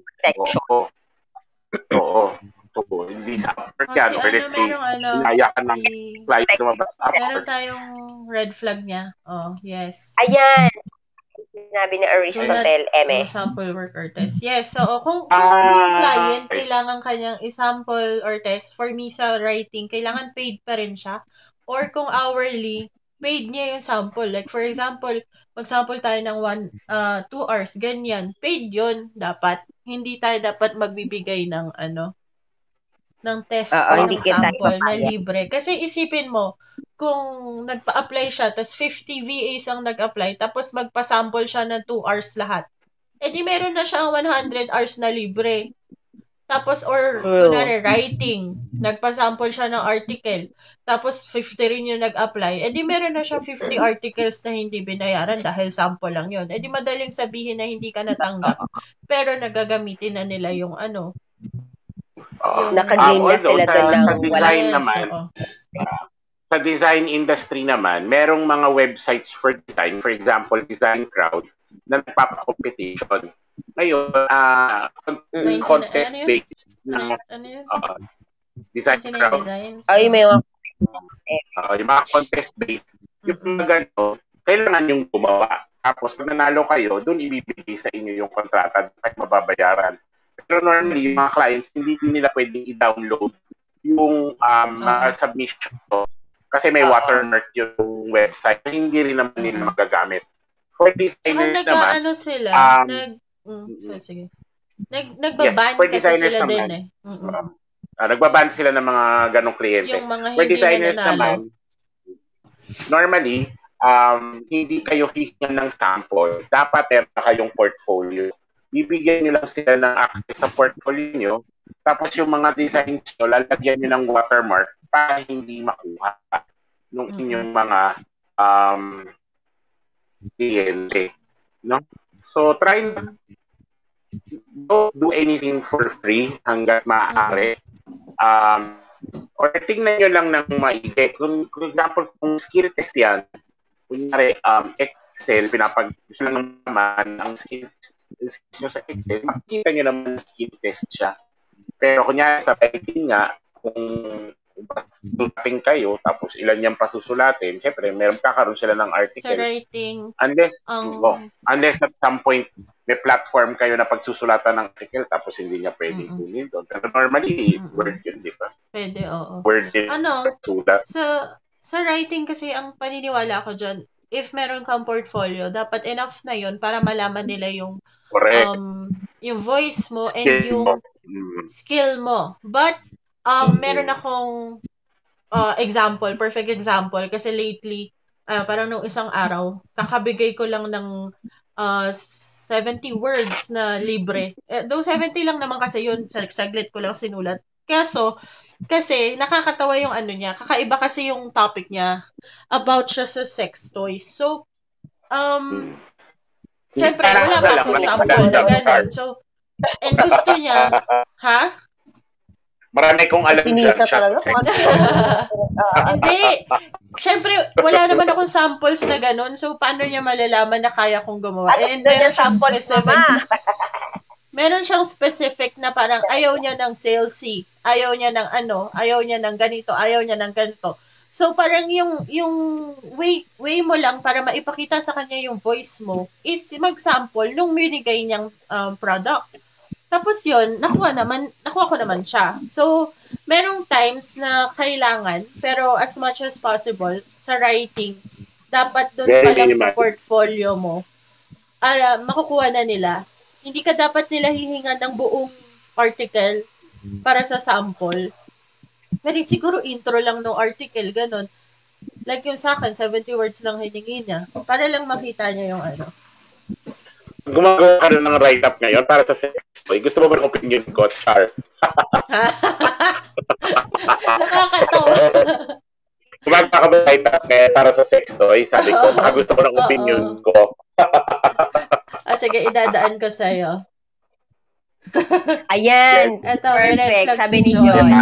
Oo. Hindi sa upper yan. Or let's say, inaya ka ng flight lumabas upper. Meron tayong red flag niya. Oh, yes. Ayan. Sinabi ni Aristotle, sample work or test. Yes. So, kung yung client kailangan kanyang i-sample or test, for me sa writing, kailangan paid pa rin siya. Or kung hourly, paid niya yung sample. Like, for example, mag-sample tayo ng 2 hours, ganyan. Paid yun, dapat. Hindi tayo dapat magbibigay ng ng test o ng sample na libre. Kasi isipin mo, kung nagpa-apply siya, tapos 50 VAs ang nag-apply, tapos magpa-sample siya ng 2 hours lahat, di meron na siya 100 hours na libre. Tapos, kunwari, writing, nagpa-sample siya ng article, tapos 50 rin yung nag-apply, di meron na siya 50 articles na hindi binayaran dahil sample lang yun. Di madaling sabihin na hindi ka natanggap, pero nagagamitin na nila yung nakagain na sila doon ng design naman. Sa design industry naman, merong mga websites for design, for example, Design Crowd, na nagpapa-competition. Ngayon, contest-based na Design Crowd. Ay, may yung mga contest-based. Yung mga gano'n, kailangan yung gumawa. Tapos, pag nanalo kayo, doon ibibigay sa inyo yung kontrata at mababayaran. Pero normally, yung mga clients, hindi nila pwedeng i-download yung submission kasi may watermark yung website. Hindi rin naman nila magagamit. For designers naman, sige. Nagbaban kasi sila naman, din eh. Nagbaban sila ng mga ganong kliyente. For designers naman, normally, hindi kayo hihingan ng sample. Dapat meron kayong portfolio. Bibigyan nyo lang sila ng access sa portfolio nyo. Tapos yung mga designs nyo, lalagyan nyo ng watermark para hindi makuha ng inyong mga kliyente. No? So, try don't do anything for free hanggat maaari. Or tingnan nyo lang ng maigi. Kung example, kung skill test yan, kunyari, Excel, pinapag-gusto lang naman ang skill nyo sa Excel, makikita nyo naman skill test siya. Pero kunyari sa writing nga, kung susulatin kayo, tapos ilan yung pasusulatin, syempre, meron kakaroon sila ng article. Sa writing. Unless at some point, may platform kayo na pagsusulatan ng article, tapos hindi niya pwede kunin doon. Pero normally, Word yun, di ba? Pwede, oo. Word yun. Sulat. Sa writing kasi, ang paniniwala ko dyan, if meron kang portfolio, dapat enough na yun para malaman nila yung yung voice mo and yung skill mo. But, meron akong perfect example, kasi lately, parang nung isang araw, kakabigay ko lang ng 70 words na libre. Though 70 lang naman kasi yun, saglit ko lang sinulat. Kasi nakakatawa yung niya, kakaiba kasi yung topic niya, about siya sa sex toys. So, syempre, wala pa akong sample na gano'n. So, and gusto niya, Marami kong alam dyan. Sinisa talaga. Hindi. Siyempre, wala naman akong samples na ganun. So, paano niya malalaman na kaya kong gumawa? And meron siyang meron siyang specific na parang ayaw niya ng salesy. Ayaw niya ng ayaw niya ng ganito, ayaw niya ng ganito. So, parang yung way mo lang para maipakita sa kanya yung voice mo is mag-sample nung binigay niyang product. Tapos yun, nakuha ko naman siya. So, merong times na kailangan, pero as much as possible, sa writing, dapat doon pa lang sa portfolio mo, makukuha na nila. Hindi ka dapat nila hihingan ng buong article para sa sample. Pero siguro intro lang ng article, ganun. Like yung sa akin, 70 words lang hiningi niya. Para lang makita niya yung Gumagawa ka rin ng write-up ngayon para sa sex toy. Gusto mo ba ng opinion ko, Char? Nakakatawa. Gumagawa ka ba write-up ngayon para sa sex toy? Sabi ko, gusto ko ng opinion ko. Sige, idadaan ko sa'yo. Ayan. Ito, perfect. Sabi ni Joy. Joy.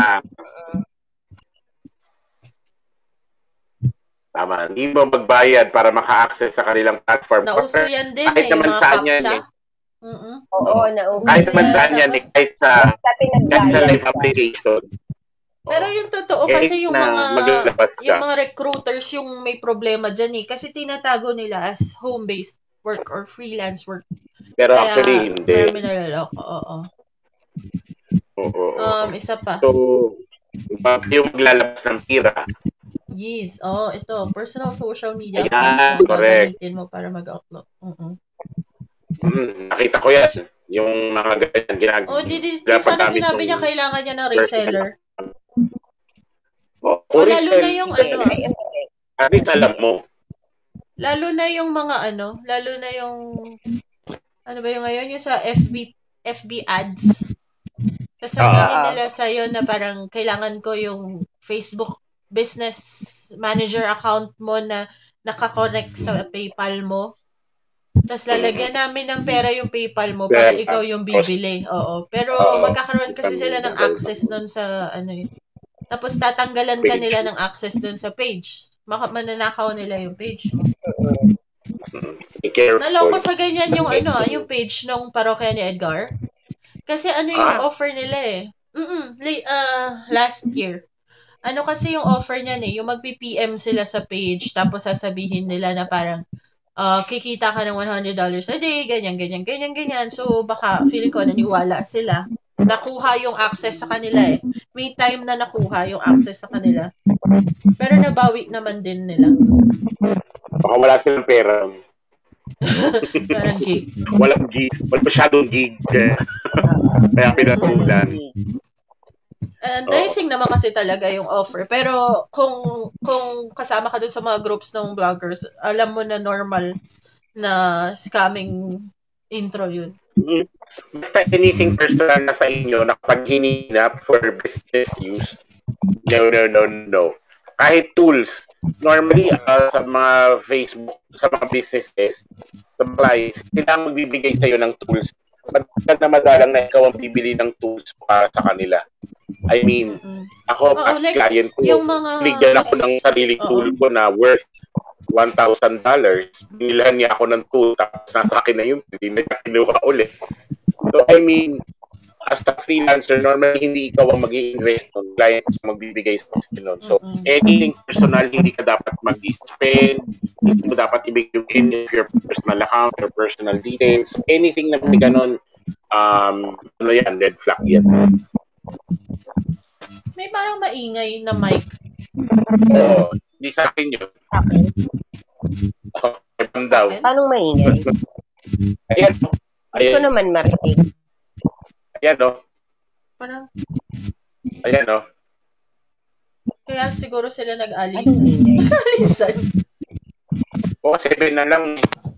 Tama. Hindi mo magbayad para maka-access sa kanilang platform. Nauso yan din kahit naman saan yan eh. Oo, nauso. Kahit naman saan yan eh. Kahit sa live application. Pero yung totoo kasi yung mga recruiters yung may problema dyan eh. Kasi tinatago nila as home-based work or freelance work. Pero actually, hindi. Terminal oo. Isa pa. So, yung maglalabas ng tira. Yes. Ito. Personal social media accounts na gagamitin mo para mag-upload. Nakita ko yan. Yung mga ganyan ginagawa. Sana sinabi niya kailangan niya ng reseller. Lalo na yung At least alam mo. Lalo na yung mga lalo na yung ba yung ngayon? Yung sa FB ads. Sasabihin nila sa'yo na parang kailangan ko yung Facebook business manager account mo na nakakonect sa PayPal mo. Tapos lalagyan namin ng pera yung PayPal mo para ikaw yung bibili. Oo. Pero magkakaroon kasi sila ng access nun sa Tapos tatanggalan ka nila ng access dun sa page. Mananakaw nila yung page mo. Naloko sa ganyan yung yung page ng parokya ni Edgar. Kasi yung offer nila eh. Last year. Kasi yung offer niyan yung magpi-PM sila sa page tapos sasabihin nila na parang kikita ka ng $100 a day, ganyan. So, baka feeling ko naniwala sila. Nakuha yung access sa kanila eh. May time na nakuha yung access sa kanila. Pero nabawi naman din nila. Baka wala silang pera. Parang gig. Walang gig. Walang masyadong gig. Kaya pinatulan. Enticing naman kasi talaga yung offer. Pero kung kasama ka dun sa mga groups ng vloggers, alam mo na normal na scamming intro yun. Basta anything personal na sa inyo na pag hininap for business use, no. Kahit tools. Normally, sa mga Facebook, sa mga businesses, sa mga clients, kailangan magbibigay sa'yo ng tools. Maganda madalang na ikaw ang bibili ng tools para sa kanila. I mean, ako as client ko, bigyan ako ng sariling tool ko na worth $1,000. Binilan niya ako ng tool, tapos nasa akin na yun, hindi na kinuha ulit. So, I mean, as a freelancer, normally hindi ikaw ang mag-i-invest nun. Clients magbibigay sa nun. So, anything personal, hindi ka dapat mag-spend, hindi mo dapat ibigay in your personal account, your personal details. Anything na may ganon, red flag yan. May parang maingay na mic. Hindi sa akin yun. Daw. Paano maingay? Ayan. Gusto naman marinig. Ayan Parang Ayan kaya siguro sila nag-alis. Nag-alisan. 7 na lang.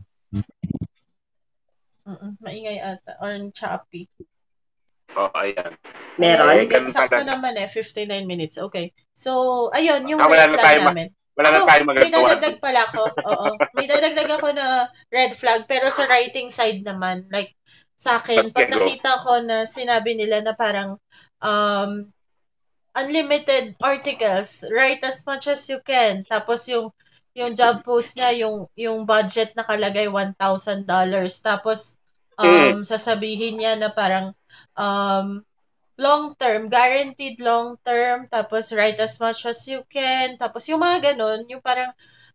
Maingay ata. Or choppy. Ayan. Meron? Sakto naman 59 minutes. Okay. So, ayun, yung red flag namin. Wala na tayo magagawa. May dadagdag pala ako. Oo. May dadagdag ako na red flag, pero sa writing side naman. Like, sa akin, pag nakita ko na sinabi nila na parang, unlimited articles, write as much as you can. Tapos yung job post niya, yung budget nakalagay $1,000. Tapos sasabihin niya na parang long term, guaranteed long term, tapos write as much as you can. Tapos yung mga ganun, yung parang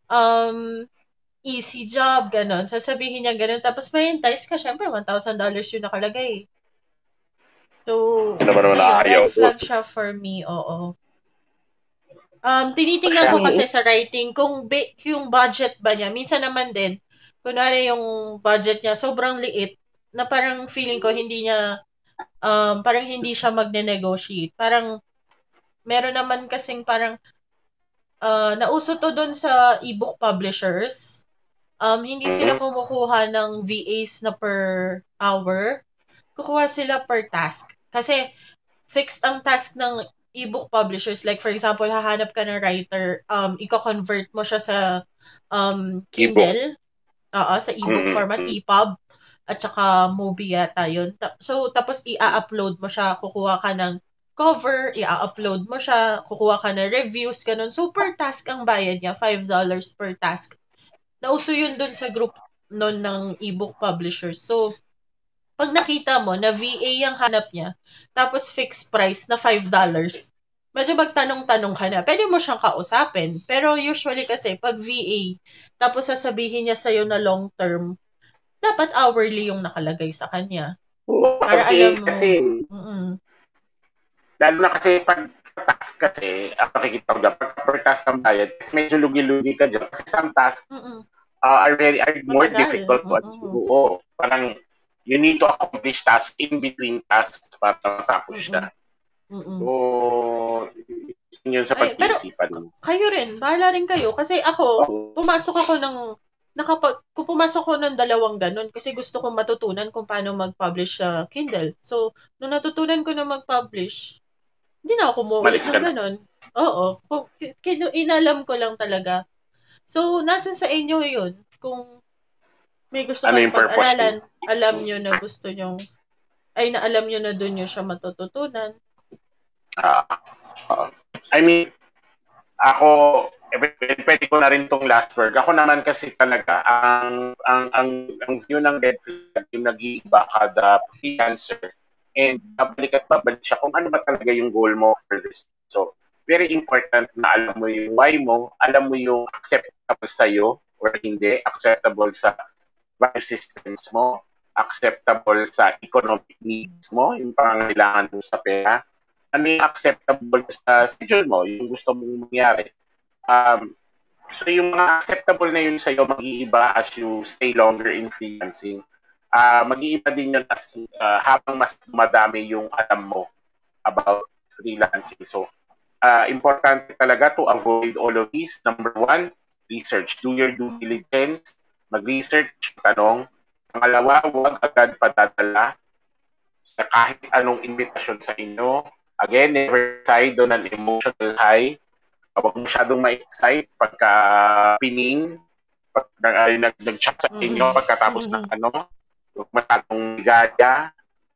easy job, ganun. Sasabihin niya ganun. Tapos may entice ka, syempre, $1,000 yung nakalagay. So, Sino ba naman ayun, ayaw red flag siya for me, oo. Tinitingnan ko kasi sa writing kung yung budget ba niya. Minsan naman din, kunwari yung budget niya sobrang liit, na parang feeling ko hindi niya, parang hindi siya magne-negotiate. Parang, meron naman kasing parang, nauso to dun sa ebook publishers. Hindi sila kumukuha ng VAs na per hour. Kukuha sila per task. Kasi fixed ang task ng ebook publishers. Like for example, hahanap ka ng writer, i-convert mo siya sa Kindle. Sa ebook format, EPUB. At saka Mobi yata yun. So, tapos i-upload mo siya. Kukuha ka ng cover, i-upload mo siya. Kukuha ka ng reviews, ganun. So, per task ang bayad niya. $5 per task. Nauso yun dun sa group nun ng ebook publishers. So, pag nakita mo na VA yung hanap niya, tapos fixed price na $5, medyo magtanong-tanong ka na. Pwede mo siyang kausapin. Pero usually kasi, pag VA, tapos sasabihin niya sa'yo na long term, dapat hourly yung nakalagay sa kanya. Para alam mo. Kasi, lalo na kasi pag task kasi, nakikita ko dyan, pag per task ang bayad, medyo lugi-lugi ka dyan. Kasi some tasks are more difficult to achieve. Oo. Parang, you need to accomplish tasks in between tasks para matapos siya. So, yun sa pag-iisipan. Pero, kayo rin, bahala rin kayo. Kasi ako, pumasok ako ng 2 ganun kasi gusto kong matutunan kung paano mag-publish sa Kindle. So, nung natutunan ko na mag-publish, hindi na ako umuwi ng ganun. Oo. Inalam ko lang talaga. So, nasa sa inyo yun. Kung may gusto kayong pag-aralan, alam nyo na gusto nyo, na alam nyo na doon nyo siya matututunan. I mean, ako, pwede ko na rin tong last word. Ako naman kasi talaga, ang view ng red flag, yung nag-iiba kada freelancer, and babalik at babalik siya kung ano ba talaga yung goal mo for this. So, very important na alam mo yung why mo, alam mo yung acceptable sa'yo or hindi, acceptable sa value systems mo, acceptable sa economic needs mo, yung pangangailangan mo sa pera, ano yung acceptable sa schedule mo, yung gusto mong mangyari. So yung mga acceptable na yun sa'yo, mag-iiba as you stay longer in freelancing. Mag-iiba din yun as habang mas madami yung alam mo about freelancing. So, important talaga to avoid all of these. Number 1, research. Do your due diligence. Mag-research, tanong. Pangalawa, huwag agad padadala sa kahit anong invitation sa inyo. Again, never decide on an emotional high. Huwag masyadong ma-excite pagka pining, pag nag-chat sa inyo pagkatapos ng huwag masyadong ligaya.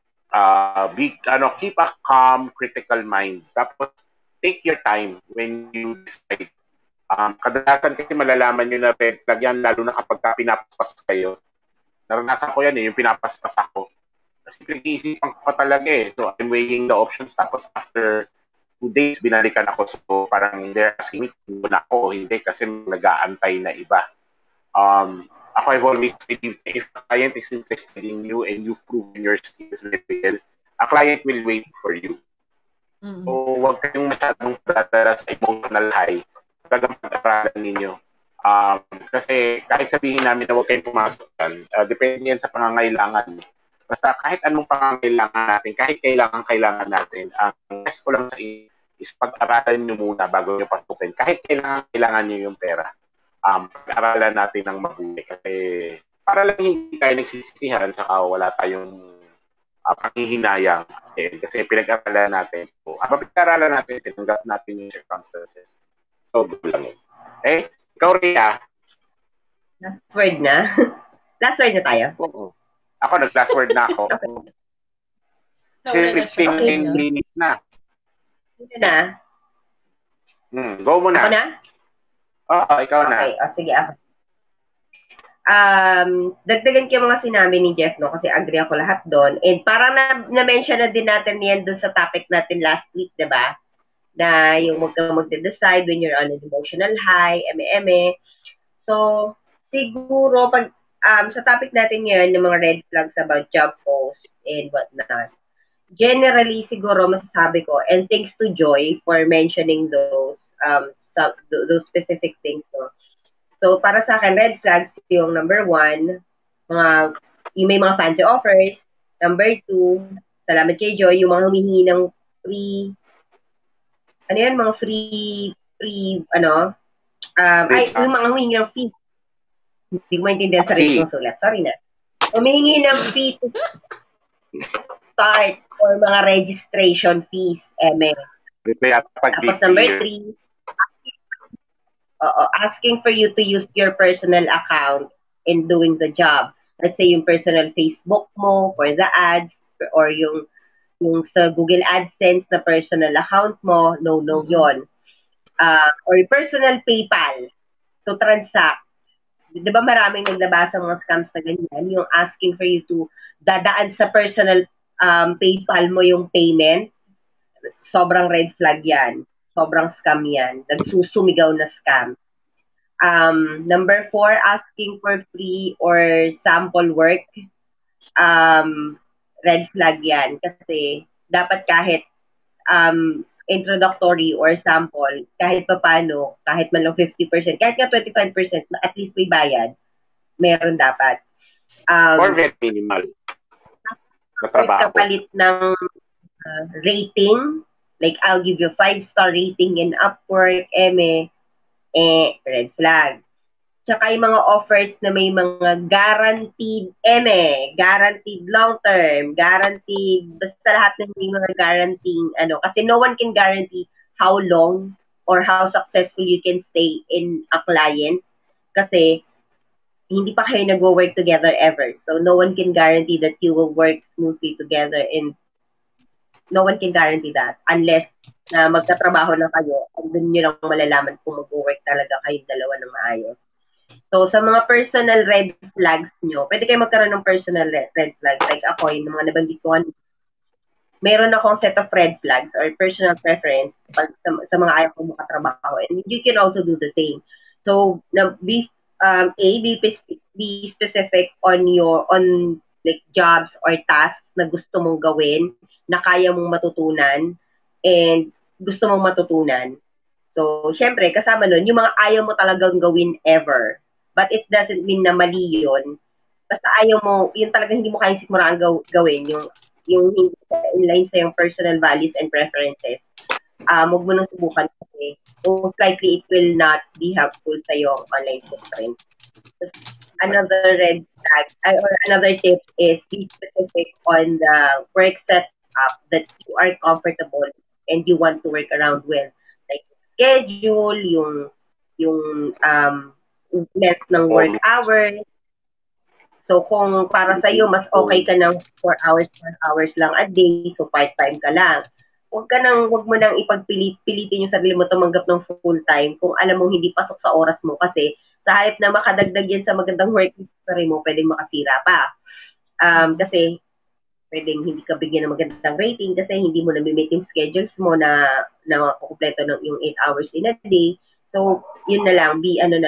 Keep a calm, critical mind. Tapos, take your time when you decide. Kadalasan kasi malalaman nyo na red flag yan, lalo na kapag pinapaspas kayo. Naranasan ko yan yung pinapaspas ako. Kasi pinag-iisipan ko pa talaga So, I'm weighing the options. Tapos, after 2 days, binalikan ako. So, parang they're asking me kung na ako o hindi kasi nag-aantay na iba. Ako, I've always believed if a client is interested in you and you've proven your skills very well, a client will wait for you. So, huwag kayong masyadong patara sa emotional high. Talagang pag-aralan ninyo. Kasi kahit sabihin namin na huwag kayong pumasok yan, depende yan sa pangangailangan. Basta kahit anong pangangailangan natin, kahit kailangan natin, ang best ko lang sa is pag-aralan nyo muna bago nyo pasukin. Kahit kailangan nyo yung pera, pag-aralan natin ng mabuti. Kasi para lang hindi tayo nagsisisihan, saka wala tayong panghihinayang. Kasi pinag-aralan natin. So, pinag-aralan natin, tinanggap natin yung circumstances. So, doon lang yun. Okay? Ikaw, Rhea. Last word na? Last word na tayo? Oo. Ako, nag-last word na ako. Kasi 15 minutes na. Sino na? Go mo Ako na. na? Ikaw na. Okay, sige ako. Dagdagan ko yung mga sinabi ni Jeff, no? Kasi agree ako lahat doon. And parang na-mention na din natin yan doon sa topic natin last week, diba? Na yung magde-decide when you're on an emotional high, eme-eme. So, siguro, pag sa topic natin ngayon, yung mga red flags about job posts and whatnot. Generally, siguro, masasabi ko, and thanks to Joy for mentioning those those specific things, no? So, para sa akin, red flags yung number 1, yung may mga fancy offers. Number 2, salamat kay Joy, yung mga humihingi ng free, mga free, yung mga humihingi ng fee. Hindi ko maintindihan sa rin kong sulat. Sorry na. Humihingi ng fee to start or mga registration fees, Tapos number 3, asking for you to use your personal account in doing the job. Let's say yung personal Facebook mo for the ads or yung sa Google AdSense na personal account mo, no yon. Or personal PayPal to transact. Di ba maraming naglabasa mga scams na ganyan? Yung asking for you to dadaan sa personal PayPal mo yung payment. Sobrang red flag yan. Sobrang scam yan. Nagsusumigaw na scam. Number 4, asking for free or sample work. Red flag yan. Kasi dapat kahit introductory or sample, kahit pa paano, kahit man lang 50%, kahit nga 25%, at least may bayad, meron dapat. Or very minimal. Kapalit ng rating, like I'll give you 5-star rating in Upwork, red flag. Tsaka yung mga offers na may mga guaranteed guaranteed long-term, guaranteed, basta lahat ng may mga guaranteeing, kasi no one can guarantee how long or how successful you can stay in a client kasi hindi pa kayo nag-work together ever. So, no one can guarantee that you will work smoothly together and no one can guarantee that unless na magkatrabaho na kayo and dun nyo lang malalaman kung mag-work talaga kayong dalawa ng maayos. So, sa mga personal red flags nyo, pwede kayo magkaroon ng personal red flags. Like ako, yung mga nabanggit ko, meron akong set of red flags or personal preference sa mga ayaw kong makatrabaho. And you can also do the same. So, be specific on like jobs or tasks na gusto mong gawin, na kaya mong matutunan, and gusto mong matutunan. So, syempre, kasama nun, yung mga ayaw mo talagang gawin ever. But it doesn't mean na mali yun. Basta ayaw mo, yun talagang hindi mo kaya sigmuraan gawin, yung hindi in line sa yung personal values and preferences. Huwag mo nang subukan kasi most likely it will not be helpful sa yung online footprint. Another red flag, or another tip is be specific on the work setup that you are comfortable and you want to work around with. Like schedule, yung length ng work hours. So kung para sa iyo mas okay ka ng 4 hours lang a day, so part-time ka lang. Wag mo nang pilitin yung sarili mo tumanggap ng full-time kung alam mong hindi pasok sa oras mo kasi sa hayop na makadagdag yan sa magandang work history mo, pwedeng makasira pa. Kasi pwedeng hindi ka bigyan ng magandang rating kasi hindi mo na-meet yung schedules mo na kukumpleto ng yung 8 hours in a day. So, yun na lang,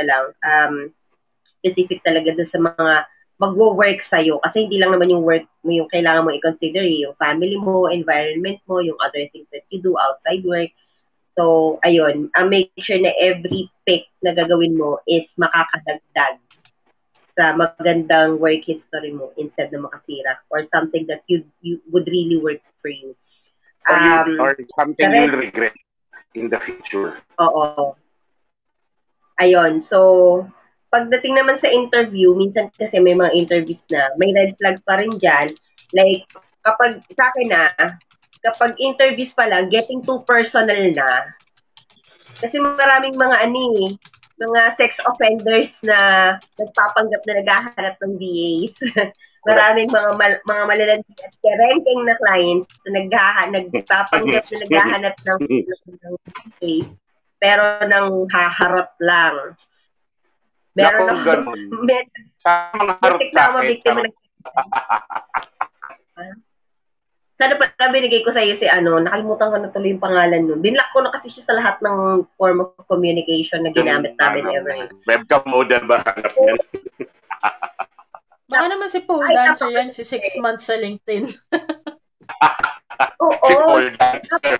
specific talaga doon sa mga magwo-work sa'yo. Kasi hindi lang naman yung work mo yung kailangan mo i-consider, yung family mo, environment mo, yung other things that you do outside work. So, ayun, make sure na every pick na gagawin mo is makakadagdag sa magandang work history mo instead na makasira or something that you would really work for you. Or something you'll regret in the future. Oo. Ayun, so pagdating naman sa interview, minsan kasi may mga interviews na may red flag pa rin dyan. Like, kapag sa akin kapag interviews pa lang, getting too personal na. Kasi maraming mga sex offenders na nagpapanggap na naghahanap ng VAs. Maraming mga malalandi at kerengking na clients na nagpapanggap na naghahanap ng case, pero nang haharot lang. Meron Naku, ganun. Sa mga harap butik sa na ako akin. mabiktima ng sana pala binigay ko sa iyo si nakalimutan ko na tuloy yung pangalan nun. Binlock ko na kasi siya sa lahat ng form of communication na ginamit namin ever. Webcam model ba hanap yan? Baka naman si pole dancer yan, si 6 months sa LinkedIn. Si pole dancer.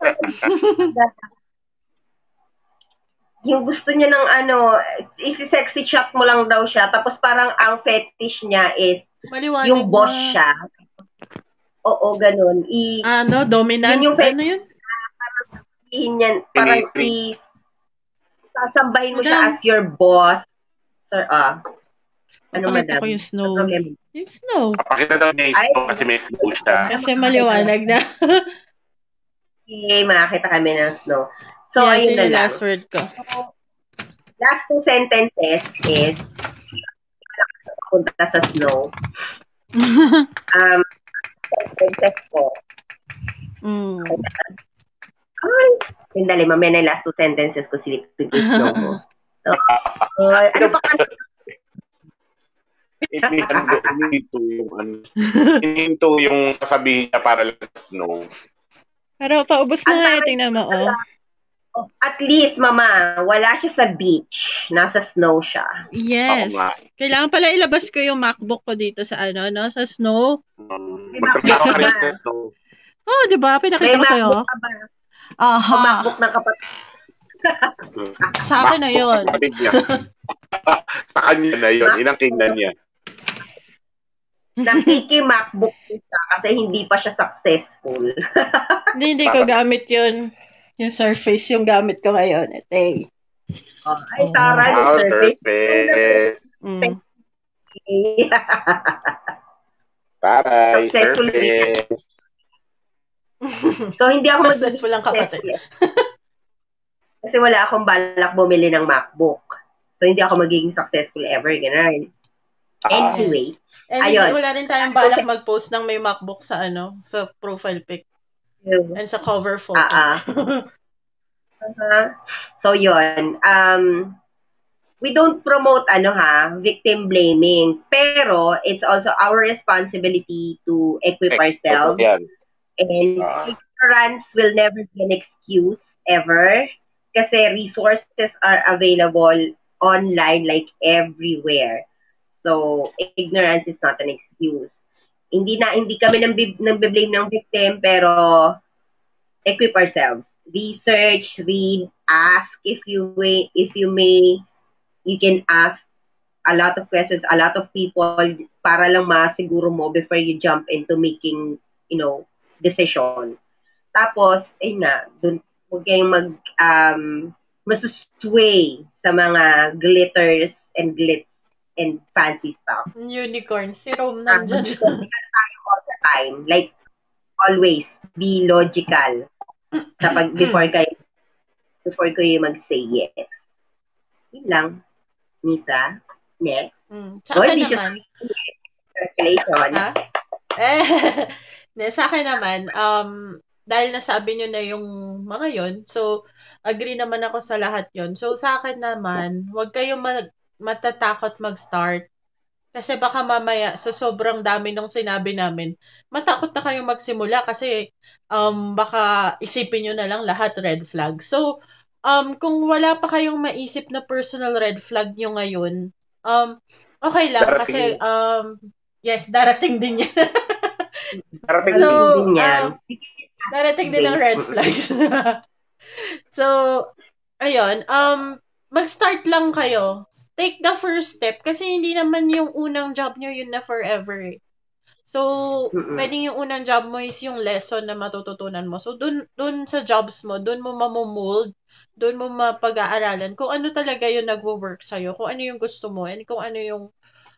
Yung gusto niya ng isi-sexy chat mo lang daw siya, tapos parang ang fetish niya is Maliwanag yung boss na. siya. Oo, ganun. Dominant? Yun yung ano yun? Parang sasambahin mo siya as your boss. Sir, ano Pakita madam? ko yung snow. Yung snow. Pakita daw niya yung snow kasi may snow siya. Kasi maliwanag na. Okay, makakita kami ng snow. So, yes, ayun na lang. last word ko. Last 2 sentences is punta sa snow. Sentences ko. Ay, sandali, mamaya na yung last 2 sentences ko silipin yung snow mo. So, ano pa ka? Ininto yung sasabihin niya para lang sa snow. Pero paubos na tingnan mo, At least, mama, wala siya sa beach. Nasa snow siya. Yes. Kailangan pala ilabas ko yung MacBook ko dito sa sa snow. Magtrabaho ka rin sa snow. Di ba? Pinakita ko sa'yo. Aha. MacBook ng kapatid. Sa akin na yun. Sa kanya na yun. Inangkin na niya. Nakiki-MacBook siya kasi hindi pa siya successful. Hindi ko gamit yun. Yung Surface yung gamit ko ngayon. Ay, Tara, yung Surface. Taray, Surface. So, hindi ako successful lang kapatid. Kasi wala akong balak bumili ng MacBook. So, hindi ako magiging successful ever. Ganun. Anyway. And ayun. Wala rin tayong balak mag-post ng may MacBook sa sa profile pic. And sa cover photo. So, yun. We don't promote victim blaming. Pero, it's also our responsibility to equip ourselves. And ignorance will never be an excuse ever. Kasi resources are available online like everywhere. So, ignorance is not an excuse. Hindi kami nang-blame ng victim, pero equip ourselves. Research, read, ask if you may. You can ask a lot of questions, a lot of people para lang masiguro mo before you jump into making, decision. Tapos, huwag kayong masusway sa mga glitters and glitz and fancy stuff. Unicorn. Si Rome nandyan. All the time. Like, always, be logical before kayo mag-say yes. Yun lang. Misa, next. Sa akin naman. Congratulations. Sa akin naman, dahil nasabi nyo na yung mga yon, so, agree naman ako sa lahat yon. So, sa akin naman, huwag kayong matatakot mag-start. Kasi baka mamaya, sa sobrang dami nung sinabi namin, matakot na kayong magsimula kasi baka isipin nyo na lang lahat red flag. So, kung wala pa kayong maisip na personal red flag nyo ngayon, okay lang. Kasi, yes, darating din yan. Darating din ang red flags. So, ayun, mag-start lang kayo. Take the first step kasi hindi naman yung unang job nyo yun na forever. So, pwedeng yung unang job mo is yung lesson na matututunan mo. So, dun sa jobs mo, dun mo mamumold, dun mo mapag-aaralan kung ano talaga yung nagwo-work sa'yo, kung ano yung gusto mo, and kung ano yung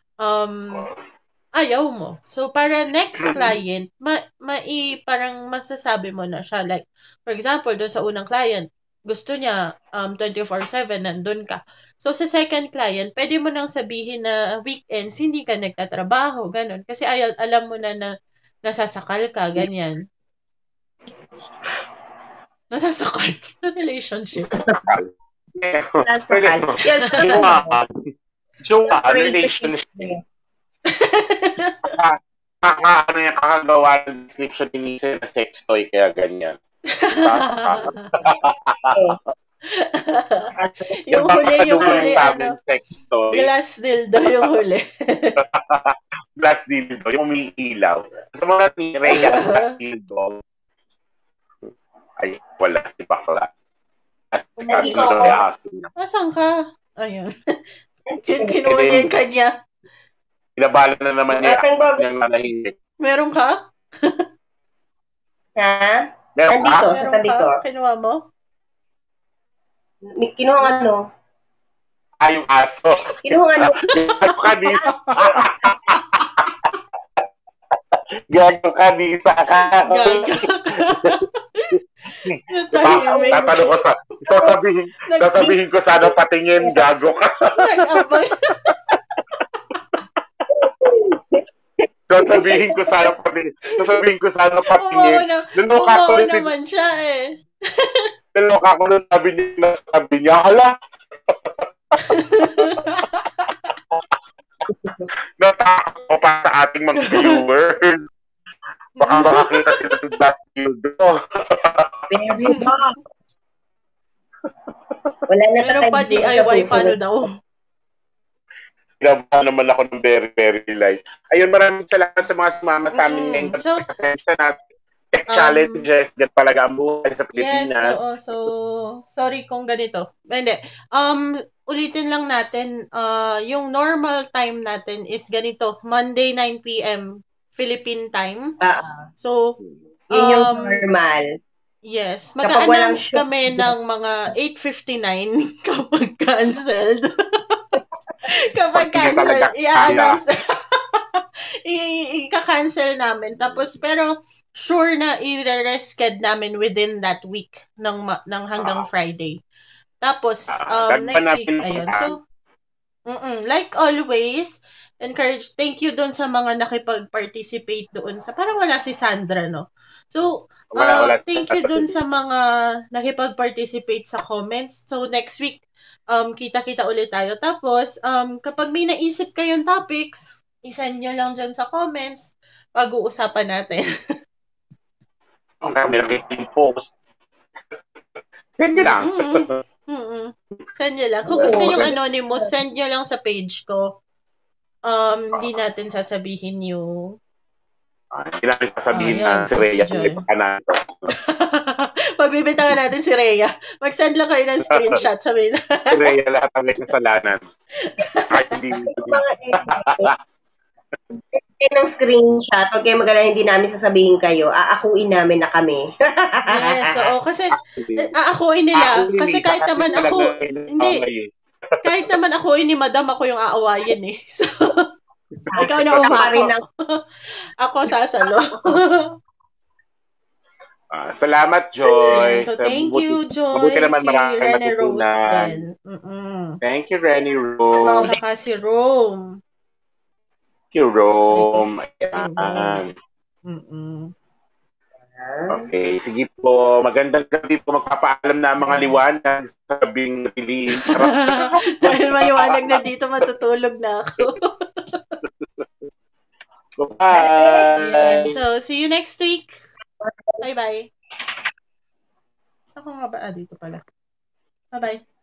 ayaw mo. So, para next client, parang masasabi mo na siya. Like, for example, dun sa unang client, gusto niya 24/7 nandun ka. So, sa second client, pwede mo nang sabihin na weekends, hindi ka nagtatrabaho, ganun. Kasi alam mo na nasasakal ka, ganyan. Nasasakal na relationship. Sakal. Nasakal. Yan, Jowa, relationship. Ano yung kakagawa ng description ni Nisa na sex toy, kaya ganyan. Yung huli, sex toy. glass dildo yung huli. Glass dildo, yung umiilaw. Sa mga ni Rhea, glass dildo. Ay, wala si bakla. Nandito Asan ka? Ayun. Kinuha niya yung kanya. Kinabala na naman niya niyang nanahimik. Meron ka? Ha? Meron ka? Nandito, sa tabi ko. Kinuha mo? Kinuha nga ano? Yung aso. Kinuha nga ano? Gago ka, Nisa ka. Tatanong ko sasabihin ko sana patingin, gago ka. Sasabihin ko sana patingin. Umuo naman siya eh. Naloka ko nung sabi niya, hala. Natakot ko pa sa ating mga viewers. Baka makakita sila ng glass dildo. Wala na meron pa DIY, paano daw? Ginawa naman ako ng very, very light. Ayun, maraming salamat sa mga sumama sa amin ngayon. So, tech challenges, yan talaga ang buhay sa Pilipinas. Yes, so sorry kung ganito. Hindi. Ulitin lang natin, yung normal time natin is ganito, Monday 9 p.m. Philippine time. So, yun yung normal. Yes. Mag-a-announce kami ng mga 8:59 kapag cancelled. Kapag cancelled, i-announce. I-cancel namin. Tapos, pero sure na i-resked namin within that week ng hanggang Friday. Tapos, next week, ayun. So, like always, thank you doon sa mga nakipag-participate doon sa, parang wala si Sandra, no? So, thank you doon sa mga nakipag-participate sa comments. So, next week, kita-kita ulit tayo. Tapos, kapag may naisip kayong topics, isend nyo lang dyan sa comments. Pag-uusapan natin. Okay, may nakiting post. Send nyo lang. Send nyo lang. Kung gusto nyo anonymous, send nyo lang sa page ko. Hindi natin sasabihin yung... Hindi natin sasabihin na si Rhea. Pagbibintangan natin si Rhea. Mag-send lang kayo ng screenshot. Sabihin na. Si Rhea lahat ang may kasalanan. Ay, hindi. ng screenshot, huwag kayo mag-alala, hindi namin sasabihin kayo, aakuin namin na kami. Yes, oo, kasi aakuin nila. Kasi kahit naman ako, hindi, kahit naman ako ni Madam, ako yung aawayin eh. So, ikaw na umako. Ako sasalo. Salamat, Joy. So, thank you, Joy. Mabuti naman si Rene Rose din. Thank you, Rene Rose. Saka si Rome. Thank you, Rome. Ayan. Okay, sige po. Magandang gabi po. Magpapaalam na ang mga liwanag sa sabing dilim. Dahil maliwanag na dito, matutulog na ako. Bye! So, see you next week. Bye-bye. Ako nga ba? Dito pala. Bye-bye.